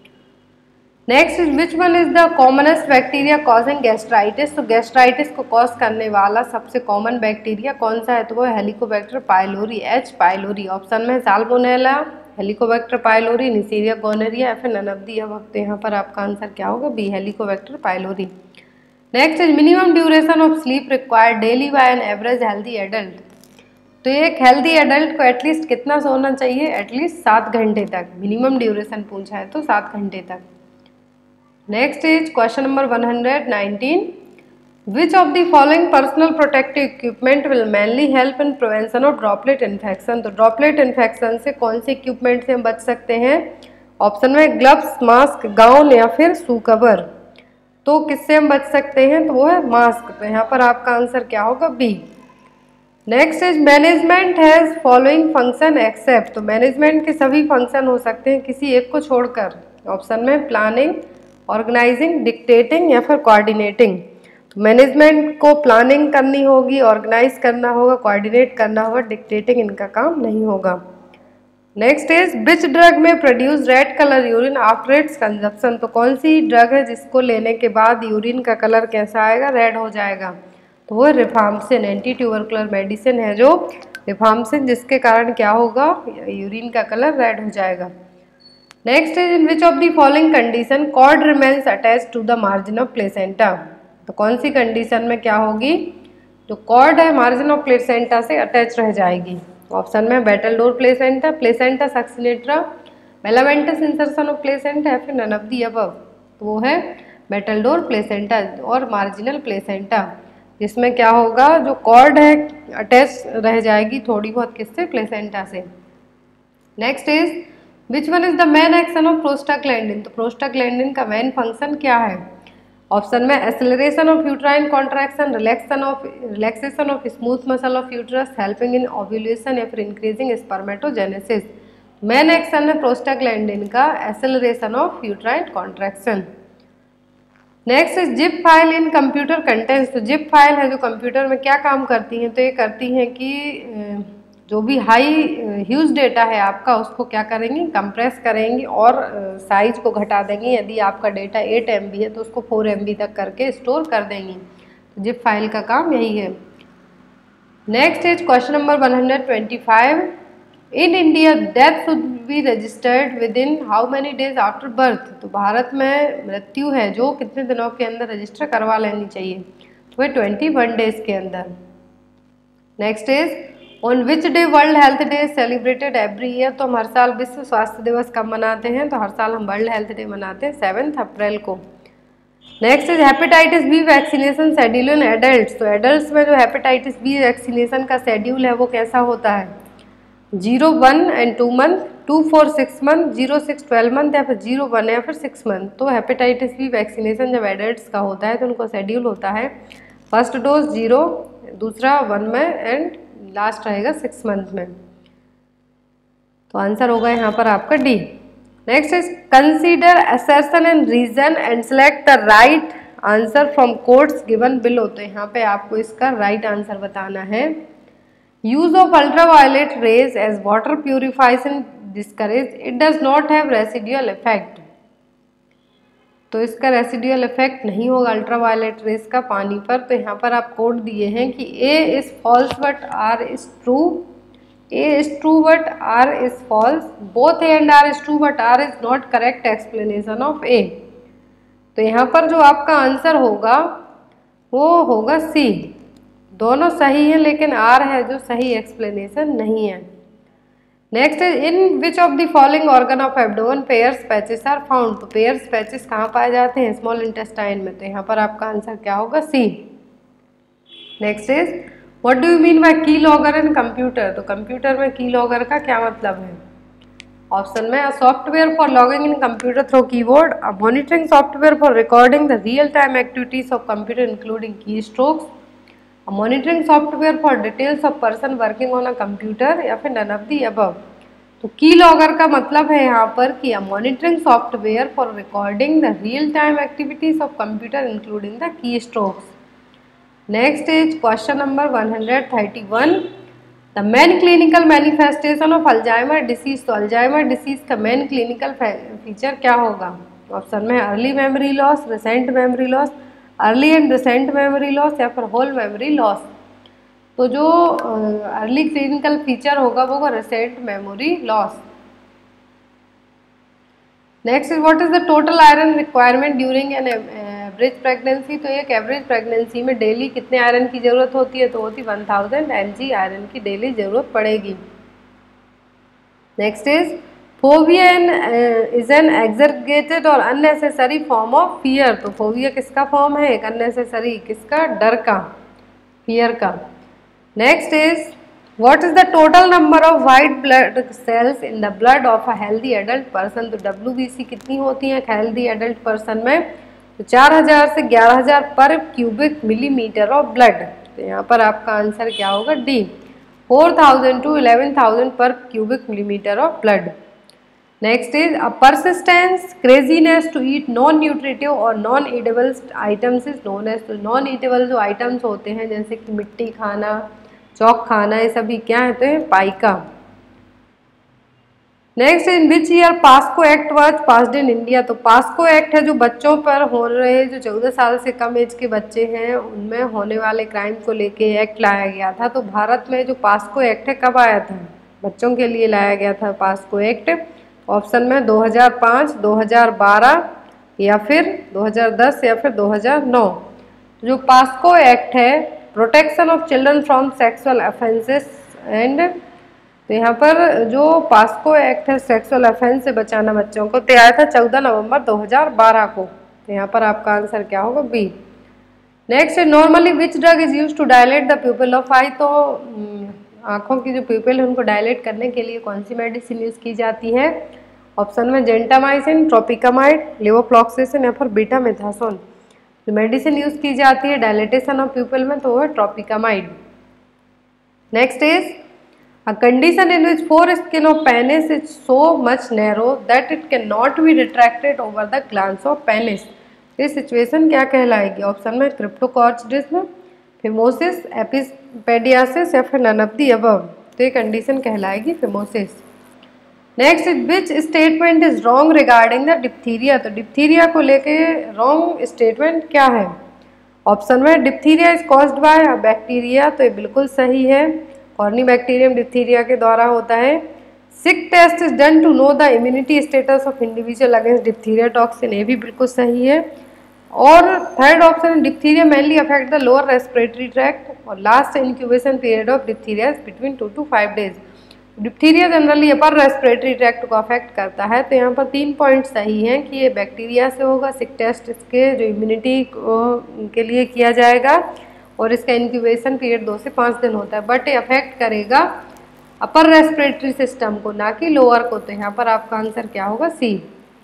Next is which one is the commonest bacteria causing gastritis. तो गैस्ट्राइटिस को कॉज करने वाला सबसे कॉमन बैक्टीरिया कौन सा है, तो वो है helicobacter pylori, H pylori. Option में salmonella, helicobacter pylori, neisseria gonorrhoea या फिर नन ऑफ द अबव। तो यहाँ पर आपका आंसर क्या होगा, B helicobacter pylori. Next is minimum duration of sleep required daily by an average healthy adult. तो एक हेल्दी एडल्ट को एटलीस्ट कितना सोना चाहिए, एटलीस्ट 7 घंटे तक। मिनिमम ड्यूरेशन पूछा है तो 7 घंटे तक। Next is question number 119 which of the following personal protective equipment will mainly help in prevention of droplet infection. तो ड्रॉपलेट इन्फेक्शन से कौन से इक्विपमेंट से हम बच सकते हैं। ऑप्शन में ग्लव्स, मास्क, गाउन या फिर शू कवर। तो किससे हम बच सकते हैं, तो वो है मास्क। तो यहाँ पर आपका आंसर क्या होगा, B. Next is management has following function except. तो मैनेजमेंट के सभी फंक्शन हो सकते हैं किसी एक को छोड़कर। ऑप्शन में प्लानिंग, ऑर्गेनाइजिंग, डिक्टेटिंग या फिर कोऑर्डिनेटिंग। तो मैनेजमेंट को प्लानिंग करनी होगी, ऑर्गेनाइज करना होगा, कोऑर्डिनेट करना होगा, डिक्टेटिंग इनका काम नहीं होगा। Next is which drug may produce red colour urine after its consumption. तो कौन सी ड्रग है जिसको लेने के बाद यूरिन का कलर कैसा आएगा, रेड हो जाएगा। तो वो रिफाम्सिन, एंटी ट्यूबरकुलर मेडिसिन है जो रिफाम्सिन, जिसके कारण क्या होगा, यूरिन का कलर रेड हो जाएगा। Next is in which of the following condition cord remains attach to the margin of placenta. तो कौन सी कंडीशन में क्या होगी, जो कॉर्ड है मार्जिन ऑफ प्लेसेंटा से अटैच रह जाएगी। ऑप्शन में battledore placenta, placenta succenturiata, velamentous insertion of placenta या फिर नन ऑफ द अबव। तो वो है बैटलडोर प्लेसेंटा और मार्जिनल प्लेसेंटा, जिसमें क्या होगा, जो कॉर्ड है अटैच रह जाएगी थोड़ी बहुत किससे, प्लेसेंटा से। Next is which one is the main action of prostaglandin. तो प्रोस्टाग्लैंडिन का मेन फंक्शन क्या है। ऑप्शन में acceleration of uterine contraction, relaxation of smooth muscle of uterus, helping in ovulation या फिर इंक्रीजिंग स्पर्मेटोजेनेसिस। मेन एक्शन है प्रोस्टाग्लैंडिन का acceleration of uterine contraction. Next is zip file in computer contents. तो जिप फाइल है जो कंप्यूटर में क्या काम करती हैं, तो ये करती हैं कि जो भी हाई ह्यूज डेटा है आपका उसको क्या करेंगी, कंप्रेस करेंगी और साइज को घटा देंगी। यदि आपका डेटा 8 MB है तो उसको 4 MB तक करके स्टोर कर देंगी। तो जिप फाइल का काम यही है। Next is question number 125 in India death should be registered within how many days after birth. तो भारत में मृत्यु है जो कितने दिनों के अंदर रजिस्टर करवा लेनी चाहिए, तो वह 21 डेज के अंदर। Next is on which day world health day celebrated every year. तो हम हर साल विश्व स्वास्थ्य दिवस कब मनाते हैं, तो हर साल हम वर्ल्ड हेल्थ डे मनाते हैं 7 अप्रैल को। Next is hepatitis B vaccination schedule in adult. तो एडल्ट में जो हेपेटाइटिस बी वैक्सीनेशन का शेड्यूल है वो कैसा होता है, 0, 1 and 2 मंथ, 2, 4, 6 मंथ, 0, 6, 12 मंथ या फिर 0, 1 या फिर 6 मंथ। तो हेपेटाइटिस बी वैक्सीनेशन जब एडल्ट्स का होता है तो उनको शेड्यूल होता है फर्स्ट डोज 0, दूसरा 1 में एंड लास्ट रहेगा 6 मंथ में। तो आंसर होगा यहाँ पर आपका D. Next is consider assertion and reason and select the right answer from codes given below. तो यहाँ पे आपको इसका राइट आंसर बताना है। Use of ultraviolet rays as water purifies and discourage, it does not have residual effect. तो इसका रेसिडुअल इफेक्ट नहीं होगा अल्ट्रावायलेट रेज का पानी पर। तो यहाँ पर आप कोड दिए हैं कि A is false but R is true, A is true but R is false, both A and R is true but R is not correct explanation of A. तो यहाँ पर जो आपका आंसर होगा वो होगा सी, दोनों सही है लेकिन आर है जो सही एक्सप्लेनेशन नहीं है। Next is in which of the following organ of abdomen Peyer's patches are found. तो पेयर्स पैचेस कहाँ पाए जाते हैं, स्मॉल इंटेस्टाइन में। तो यहाँ पर आपका आंसर क्या होगा, C. Next is what do you mean by keylogger in computer. तो कंप्यूटर में की लॉगर का क्या मतलब है। ऑप्शन में a software for logging in computer through keyboard, a monitoring software for recording the real time activities of computer including keystrokes, a monitoring software for details of person working on a computer, या फिर none of the above। तो की लॉगर का मतलब है यहाँ पर कि monitoring software for recording the real time activities of computer including the key strokes. Next is question number 131, the main clinical manifestation of Alzheimer disease. तो अल्जाइमर डिसीज का मेन क्लिनिकल फीचर क्या होगा। ऑप्शन में early memory loss, recent memory loss, early and recent memory loss या फिर होल मेमोरी लॉस। तो जो अर्ली क्लिनिकल फीचर होगा वो recent memory loss. Next is what is the total iron requirement during an average pregnancy. तो एक एवरेज प्रेगनेंसी में डेली कितने आयरन की जरूरत होती है, तो होती 1000 mg आयरन की डेली जरूरत पड़ेगी। Next is phobia is an exaggerated और अननेसेसरी फॉर्म ऑफ फियर। तो फोबिया किसका फॉर्म है, एक अननेसेसरी, किसका, डर का, फियर का। Next is what is the total number of white blood cells in the blood of a healthy adult person. तो WBC कितनी होती है हेल्दी एडल्ट पर्सन में, तो 4000 से 11000 per cubic millimetre of blood. तो यहाँ पर आपका आंसर क्या होगा, D, 4000 to 11000 per cubic millimetre of blood. Next is a persistence craziness to eat non nutritive और non eatable items is known as. तो नॉन ईटेबल जो आइटम्स होते हैं जैसे कि मिट्टी खाना, चौक खाना, ये सभी क्या होते हैं, pica. Next in which year POCSO act was passed in India. तो पास्को एक्ट है जो बच्चों पर हो रहे, जो 14 साल से कम एज के बच्चे हैं उनमें होने वाले क्राइम को लेके एक्ट लाया गया था। तो भारत में जो पास्को एक्ट है कब आया था, बच्चों के लिए लाया गया था पास्को एक्ट। ऑप्शन में 2005, 2012 या फिर 2010 या फिर 2009। जो पास्को एक्ट है protection of children from sexual offences and, तो यहाँ पर जो पास्को एक्ट है सेक्सुअल ऑफेंस से बचाना बच्चों को, तो आया था 14 नवंबर 2012 को। तो यहाँ पर आपका आंसर क्या होगा, B. Next normally which drug is use to dilate the pupil of eye. तो आँखों की जो प्यूपिल है उनको डायलेट करने के लिए कौन सी मेडिसिन यूज की जाती है। ऑप्शन में जेंटामाइसिन, ट्रोपिकामाइड, लेवोफ्लॉक्सेसिन या फिर बीटामेथासोन। जो मेडिसिन यूज की जाती है डायलेटेशन ऑफ प्यूपिल में तो वो है tropicamide. Next is a condition in which foreskin of penis is so much narrow that it cannot be retracted over the glans of penis। ये सिचुएशन क्या कहलाएगी। ऑप्शन में क्रिप्टोकॉर्चिडिज्म, फिमोसिस, एपिपेडियासिस या फिर नन ऑफ द अबव। तो ये कंडीशन कहलाएगी phimosis. Next which statement is wrong regarding the diphtheria. तो डिप्थीरिया को लेके रॉन्ग स्टेटमेंट क्या है। ऑप्शन में diphtheria is caused by bacteria. तो ये बिल्कुल सही है, कॉर्नी बैक्टीरियम डिप्थीरिया के द्वारा होता है। Schick test is done to know the immunity status of individual against diphtheria toxin, ये भी बिल्कुल सही है। और third option, diphtheria mainly affect the lower respiratory tract और last incubation period of diphtheria between 2 to 5 days। Diphtheria generally upper respiratory tract को अफेक्ट करता है। तो यहाँ पर 3 पॉइंट सही हैं कि ये बैक्टीरिया से होगा, सिक टेस्ट इसके जो इम्यूनिटी के लिए किया जाएगा और इसका इंक्यूबेशन पीरियड 2 से 5 दिन होता है, बट ये अफेक्ट करेगा अपर रेस्पिरेटरी सिस्टम को, ना कि लोअर को। तो यहाँ पर आपका आंसर क्या होगा? सी।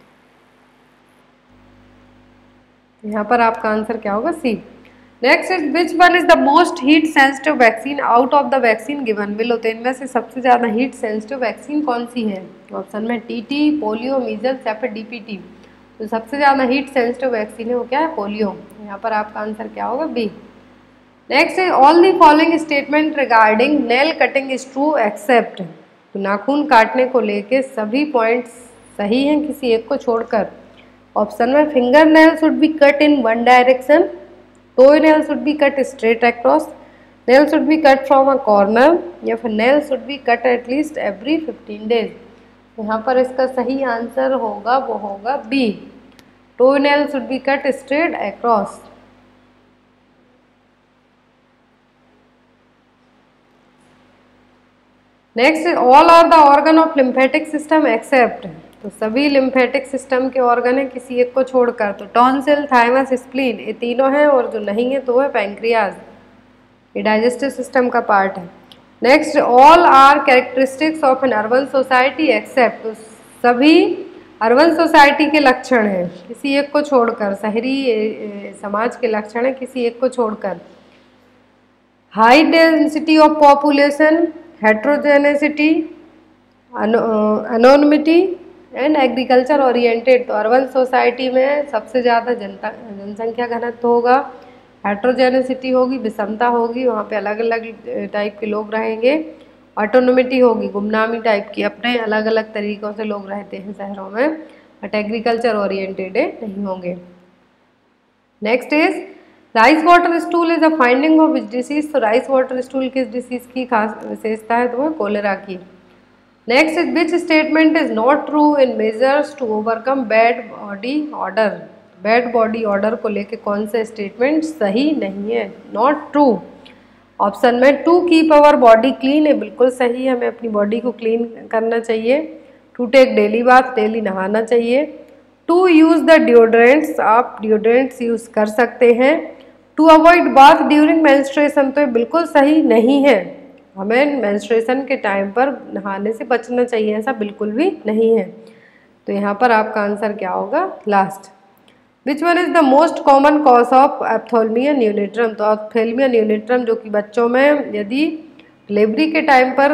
यहाँ पर आपका आंसर क्या होगा? C. Next is which one is the most heat sensitive vaccine out of the vaccine given below. तो इनमें से सबसे ज़्यादा हीट सेंसिटिव वैक्सीन कौन सी है? ऑप्शन में टीटी, पोलियो, मीजल्स या फिर डीपीटी। तो सबसे ज़्यादा हीट सेंसिटिव वैक्सीन है वो क्या है? पोलियो। यहाँ पर आपका आंसर क्या होगा? बी। नेक्स्ट है all the following statement regarding nail cutting is true except. तो नाखून काटने को लेके सभी पॉइंट्स सही हैं किसी एक को छोड़कर। ऑप्शन में finger nail should be cut in one direction, toe nail should be cut straight across, nail should be cut from a corner या फिर nail should be cut at least every 15 days। यहाँ पर इसका सही आंसर होगा वो होगा B, toe nail should be cut straight across. Next all are the organ of lymphatic system except. तो सभी लिम्फेटिक सिस्टम के ऑर्गन है किसी एक को छोड़कर। तो टॉन्सिल, थाइमस, स्प्लीन ये तीनों हैं और जो नहीं है तो वो है पैंक्रियाज, ये डाइजेस्टिव सिस्टम का पार्ट है। Next all are characteristics of an urban society except. तो सभी अर्बन सोसाइटी के लक्षण हैं किसी एक को छोड़कर, शहरी समाज के लक्षण हैं किसी एक को छोड़कर। High density of population, heterogeneity, anonymity and agriculture oriented. तो अर्बन सोसाइटी में सबसे ज़्यादा जनसंख्या घनत्व होगा, हेट्रोजेनेसिटी होगी, विषमता होगी, वहाँ पे अलग अलग टाइप के लोग रहेंगे। ऑटोनोमिटी होगी, गुमनामी टाइप की, अपने अलग अलग तरीक़ों से लोग रहते हैं शहरों में, बट एग्रीकल्चर ओरिएंटेड नहीं होंगे। Next is rice water stool is a finding of which disease. तो राइस वाटर स्टूल किस डिसीज की खास विशेषता है? तो वो कोलेरा की। Next is which statement is not true in measures to overcome bad body order. Bad body order को लेके कौन सा स्टेटमेंट सही नहीं है? Not true. ऑप्शन में to keep our body clean है बिल्कुल सही है, हमें अपनी बॉडी को क्लीन करना चाहिए। To take daily bath, daily नहाना चाहिए। टू यूज़ द डिओड्रेंट्स, आप डिओड्रेंट्स यूज़ कर सकते हैं। To avoid bath during menstruation, तो ये बिल्कुल सही नहीं है, हमें मेंस्ट्रुएशन के टाइम पर नहाने से बचना चाहिए, ऐसा बिल्कुल भी नहीं है। तो यहाँ पर आपका आंसर क्या होगा? Last. Which one is the most common cause of ophthalmia neonatorum. तो एप्थेल्मिया न्यूनेट्रम जो कि बच्चों में यदि डिलीवरी के टाइम पर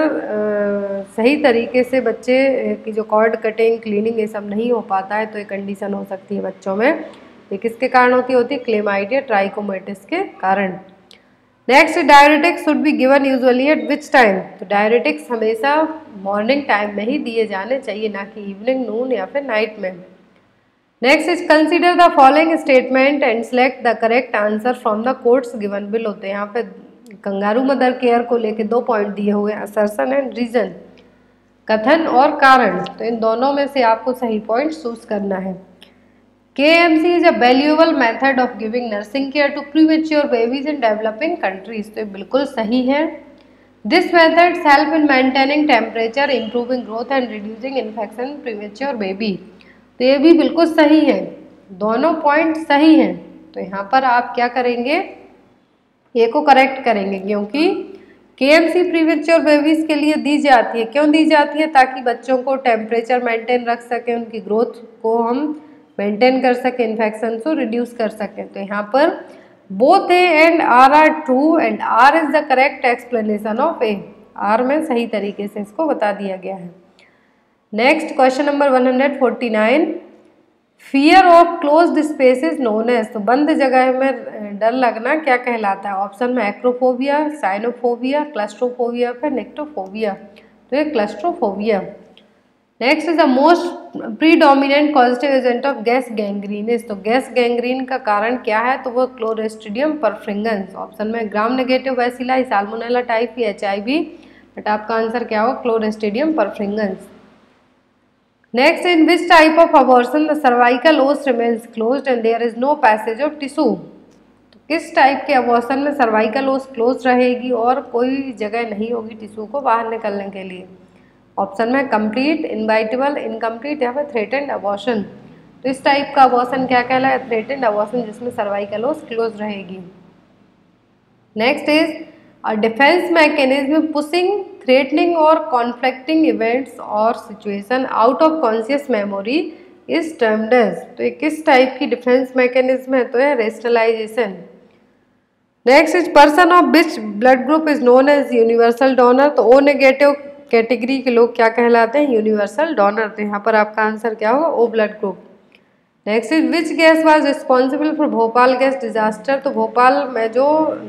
सही तरीके से बच्चे की जो कॉर्ड कटिंग, क्लीनिंग ये सब नहीं हो पाता है तो ये कंडीशन हो सकती है बच्चों में। ये किसके कारण होती है? क्लेमाइडिया ट्राइकोमाइटिस के कारण। Next, diuretics should be given usually at which time. तो डायरेटिक्स हमेशा मॉर्निंग टाइम में ही दिए जाने चाहिए, ना कि इवनिंग, नून या फिर नाइट में। Next is consider the following statement and select the correct answer from the codes given below. तो यहाँ पे कंगारू मदर केयर को लेके 2 पॉइंट दिए हुए, असर्शन एंड रीजन, कथन और कारण। तो इन दोनों में से आपको सही पॉइंट चूज करना है। KMC is a valuable method of giving nursing care to premature babies in developing countries। तो ये बिल्कुल सही है। This methods help in maintaining temperature, improving growth and reducing infection in premature baby। तो ये भी बिल्कुल सही है, दोनों पॉइंट सही हैं। तो यहाँ पर आप क्या करेंगे? ये को करेक्ट करेंगे, क्योंकि KMC प्रीमेच्योर बेबीज के लिए दी जाती है। क्यों दी जाती है? ताकि बच्चों को टेम्परेचर मेंटेन रख सकें, उनकी ग्रोथ को हम मेंटेन कर सकें, इन्फेक्शन को रिड्यूस कर सकें। तो यहाँ पर both A and R are true and R is the correct explanation of A. R में सही तरीके से इसको बता दिया गया है। Next question number 149, fear of closed spaces known as. तो बंद जगह में डर लगना क्या कहलाता है? ऑप्शन में एक्रोफोबिया, साइनोफोबिया, क्लस्ट्रोफोबिया, फिर नेक्टोफोबिया। तो ये claustrophobia. Next is the most predominant positive agent of gas gangrene. तो गैस गैंग्रीन का कारण क्या है? तो वो क्लोस्ट्रीडियम परफ्रिंगेंस। ऑप्शन में gram negative bacilli, salmonella typhi, HIV, but आपका आंसर क्या होगा? Clostridium perfringens. Next, in which type of abortion the cervical os remains closed and there is no passage of tissue. तो किस टाइप के अबॉर्शन में सर्वाइकल ओस क्लोज रहेगी और कोई जगह नहीं होगी टिश्यू को बाहर निकलने के लिए। ऑप्शन में कंप्लीट, इनवाइटेबल, इनकम्प्लीट या फिर थ्रेटेंड अबॉर्शन। तो इस टाइप का अबॉर्शन क्या कहलाए? थ्रेटेंड अबॉर्शन, जिसमें सर्वाइकल ओस क्लोज रहेगी। Next is a defence mechanism pushing, threatening और कॉन्फ्लिक्टिंग इवेंट्स और situation out of conscious memory is termed as. तो ये किस टाइप की डिफेंस मैकेनिज्म है? तो है rationalisation. Next is person of which blood group is known as universal donor. तो ओ नेगेटिव कैटेगरी के लोग क्या कहलाते हैं? Universal donor. तो यहाँ पर आपका आंसर क्या होगा? O blood group. Next is which gas was responsible for Bhopal gas disaster. तो भोपाल में जो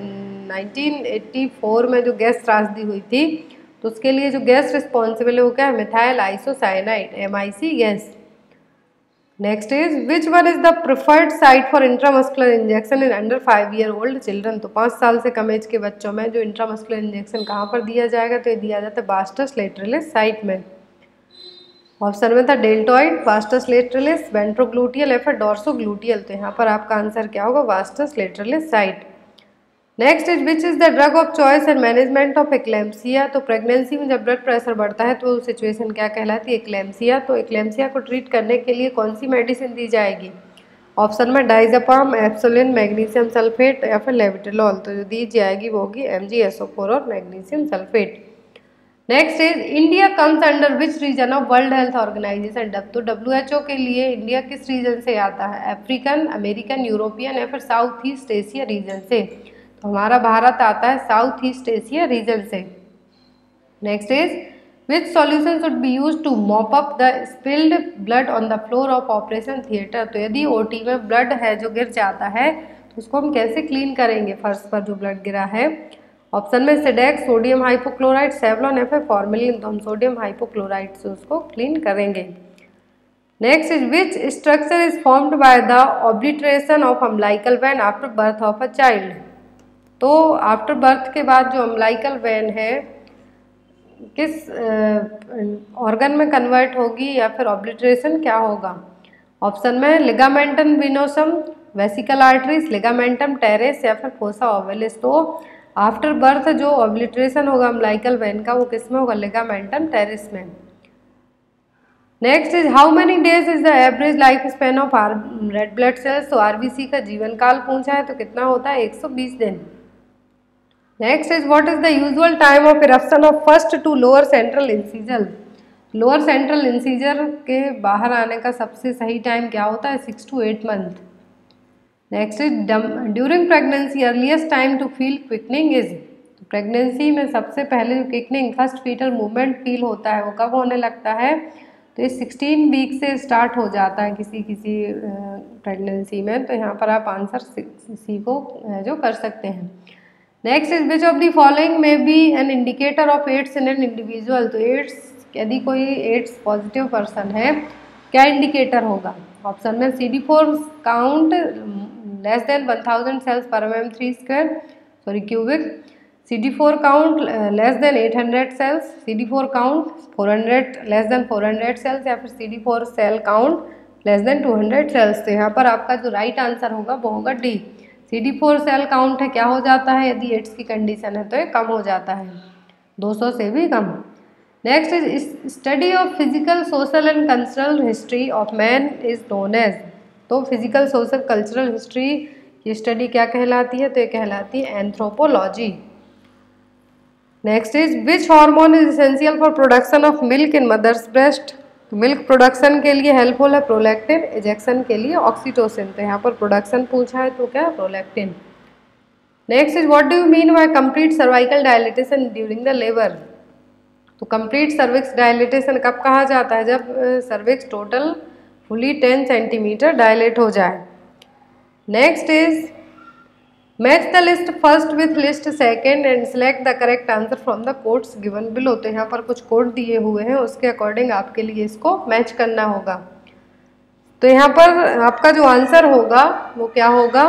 1984 में जो गैस त्रासदी हुई थी, तो उसके लिए जो गैस रिस्पॉन्सिबल है वो क्या है? Methyl isocyanide, MIC gas. Next is which one is the preferred site for intramuscular injection in under 5 year old children. तो 5 साल से कम एज के बच्चों में जो इंट्रामस्कुलर इंजेक्शन कहाँ पर दिया जाएगा? तो ये दिया जाता है वास्टस लेटरलिस साइट में। ऑप्शन में था डेल्टॉइड, वास्टस लेटरलिस, वेंट्रोग्लूटियल या फिर डॉर्सोग्लूटियल। तो यहाँ पर आपका आंसर क्या होगा? Vastus lateralis site. Next is which is the drug of choice and management of eclampsia. तो प्रेगनेंसी में जब ब्लड प्रेशर बढ़ता है तो सिचुएशन क्या कहलाती है? एक्लेम्सिया। तो एक्लेम्सिया को ट्रीट करने के लिए कौन सी मेडिसिन दी जाएगी? ऑप्शन में डाइज़ेपाम, एप्सोलिन, मैग्नीशियम सल्फेट या फिर लेविटिलॉल। तो जो दी जाएगी वो होगी MgSO4 और magnesium sulphate. Next is India comes under which region of world health organisation. तो WHO के लिए इंडिया किस रीजन से आता है? अफ्रीकन, अमेरिकन, यूरोपियन या फिर साउथ ईस्ट एशिया रीजन से। तो हमारा भारत आता है साउथ ईस्ट एशिया रीजन से। Next is which solution should be use to mop up the spilled blood on the floor of operation theatre. तो यदि OT में ब्लड है जो गिर जाता है तो उसको हम कैसे क्लीन करेंगे? फर्श पर जो ब्लड गिरा है। ऑप्शन में सिडेक्स, सोडियम हाइपोक्लोराइड, सेवलॉन या फिर फॉर्मेलिन। तो हम सोडियम हाइपोक्लोराइड से उसको क्लीन करेंगे। Next is which structure is formed by the obliteration of umbilical vein after birth of a child. तो आफ्टर बर्थ के बाद जो अम्बिलिकल वेन है किस ऑर्गन में कन्वर्ट होगी या फिर ऑब्लिटरेशन क्या होगा? ऑप्शन में ligamentum venosum, vesical arteries, ligamentum teres या फिर फोसा ओवलिस। तो आफ्टर बर्थ जो ऑब्लिटरेशन होगा अम्बिलिकल वेन का वो किस में होगा? लिगामेंटम टेरेस में। Next is how many days is the average life span of red blood cells. तो RBC का जीवन काल पूछा है तो कितना होता है? 120 दिन। Next is what is the usual time of eruption of first two lower central incisor. Lower central incisor के बाहर आने का सबसे सही टाइम क्या होता है? 6 to 8 month. Next is during pregnancy earliest time to feel quickening is. Pregnancy में सबसे पहले जो quickening first foetal movement feel होता है वो कब होने लगता है? तो ये 16 वीक से स्टार्ट हो जाता है किसी किसी प्रेगनेंसी में। तो यहाँ पर आप आंसर सी को जो कर सकते हैं। Next is which of the following may be an indicator of AIDS in an individual. तो एड्स यदि कोई एड्स पॉजिटिव पर्सन है क्या इंडिकेटर होगा? ऑप्शन में CD4 count less then 1000 cells per mm3 cubic, CD4 count less than 800 cells, CD4 count 400 less than 400 cells या फिर CD4 cell count less than 200 cells. तो यहाँ पर आपका जो राइट आंसर होगा वो होगा D। CD4 सेल काउंट है क्या हो जाता है? यदि एड्स की कंडीशन है तो ये कम हो जाता है, 200 से भी कम। Next is study of physical, social and cultural history of man is known as. तो फिजिकल, सोशल, कल्चरल हिस्ट्री की स्टडी क्या कहलाती है? तो ये कहलाती है anthropology. Next is which hormone is essential for production of milk in mothers breast. Milk production के लिए हेल्पफुल है प्रोलैक्टिन, इजेक्शन के लिए ऑक्सीटोसिन। तो यहाँ पर प्रोडक्शन पूछा है तो क्या? Prolactin. Next is what do you mean by complete cervical dilatation during the labour. तो कंप्लीट सर्विक्स डायलिटेशन कब कहा जाता है? जब cervix total fully 10 centimetre dilate हो जाए। Next is match the list first with list second and select the correct answer from the codes given below. तो यहाँ पर कुछ कोड दिए हुए हैं उसके अकॉर्डिंग आपके लिए इसको मैच करना होगा। तो यहाँ पर आपका जो आंसर होगा वो क्या होगा?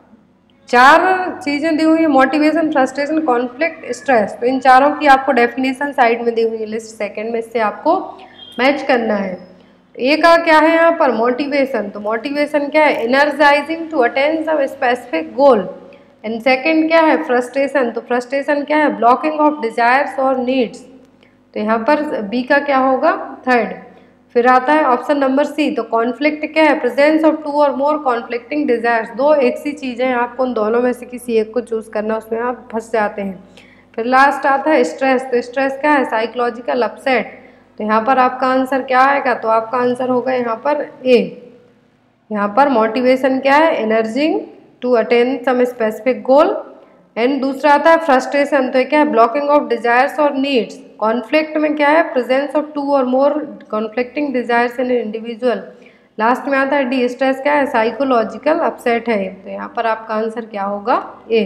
4 चीज़ें दी हुई है, मोटिवेशन, फ्रस्ट्रेशन, कॉन्फ्लिक्ट, स्ट्रेस। तो इन चारों की आपको डेफिनेशन साइड में दी हुई है लिस्ट सेकेंड में, इससे आपको मैच करना है। ए का क्या है यहाँ पर मोटिवेशन, तो मोटिवेशन क्या है energising to attain some specific goal. And second क्या है फ्रस्ट्रेशन, तो फ्रस्ट्रेशन क्या है ब्लॉकिंग ऑफ डिजायर्स और नीड्स, तो यहाँ पर बी का क्या होगा थर्ड। फिर आता है ऑप्शन नंबर सी, तो कॉन्फ्लिक्ट क्या है presence of two or more conflicting desires, दो एक सी चीज़ें आपको उन दोनों में से किसी एक को चूज करना, उसमें आप फंस जाते हैं। फिर लास्ट आता है स्ट्रेस, तो स्ट्रेस क्या है साइकोलॉजिकल अपसेट, तो यहाँ पर आपका आंसर क्या आएगा, तो आपका आंसर होगा यहाँ पर ए। यहाँ पर मोटिवेशन क्या है energising to attain some specific goal, and दूसरा आता है फ्रस्ट्रेशन, तो क्या है ब्लॉकिंग ऑफ डिजायर्स और नीड्स। कॉन्फ्लिक्ट में क्या है presence of two or more conflicting desires in individual. Last में आता है डी स्ट्रेस क्या है साइकोलॉजिकल अपसेट है, तो यहाँ पर आपका आंसर क्या होगा ए।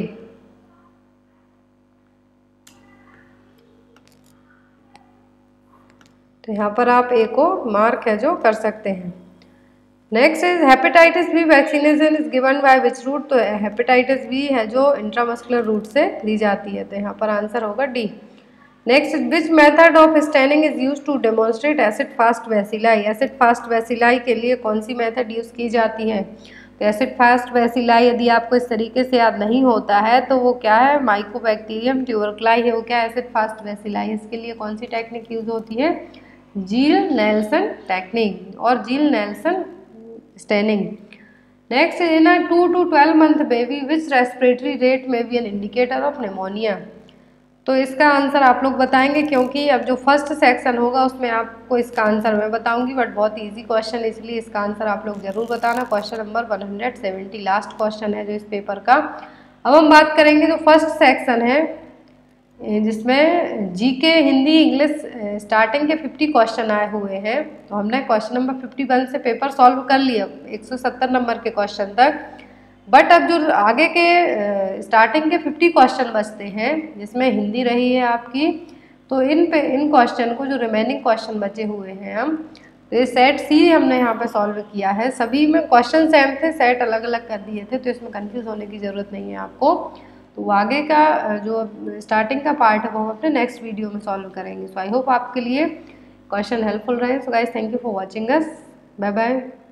तो यहाँ पर आप ए को मार्क है जो कर सकते हैं। Next is hepatitis B vaccination is given by which route, तो हेपेटाइटिस बी है जो इंट्रामस्कुलर रूट से दी जाती है, तो यहाँ पर आंसर होगा D. Next which method of staining is use to demonstrate acid fast bacilli, acid fast bacilli के लिए कौन सी मेथड यूज की जाती है, तो एसिड फास्ट वैसिलाई यदि आपको इस तरीके से याद नहीं होता है तो वो क्या है माइकोबैक्टीरियम ट्यूबरक्लाई है, वो क्या है एसिड फास्ट वैसिलाई, इसके लिए कौन सी टेक्निक यूज होती है जील नेल्सन टेक्निक और Ziehl Neelsen staining. Next in a 2 to 12 month baby which respiratory rate may be an indicator of pneumonia, तो इसका आंसर आप लोग बताएंगे क्योंकि अब जो फर्स्ट सेक्शन होगा उसमें आपको इसका आंसर मैं बताऊंगी, बट बहुत इजी क्वेश्चन है इसलिए इसका आंसर आप लोग जरूर बताना। क्वेश्चन नंबर 170 लास्ट क्वेश्चन है जो इस पेपर का। अब हम बात करेंगे जो फर्स्ट सेक्शन है जिसमें जीके हिंदी इंग्लिश स्टार्टिंग के 50 क्वेश्चन आए हुए हैं, तो हमने क्वेश्चन नंबर 51 से पेपर सॉल्व कर लिया 170 नंबर के क्वेश्चन तक, बट अब जो आगे के स्टार्टिंग के 50 क्वेश्चन बचते हैं जिसमें हिंदी रही है आपकी, तो इन क्वेश्चन को जो रिमेनिंग क्वेश्चन बचे हुए हैं हम, तो ये सेट सी हमने यहाँ पे सॉल्व किया है। सभी में क्वेश्चन सेम थे, सेट अलग अलग कर दिए थे, तो इसमें कंफ्यूज होने की ज़रूरत नहीं है आपको। तो आगे का जो स्टार्टिंग का पार्ट है वो हम अपने नेक्स्ट वीडियो में सॉल्व करेंगे। सो आई होप आपके लिए क्वेश्चन हेल्पफुल रहे। So guys thank you for watching us, bye bye.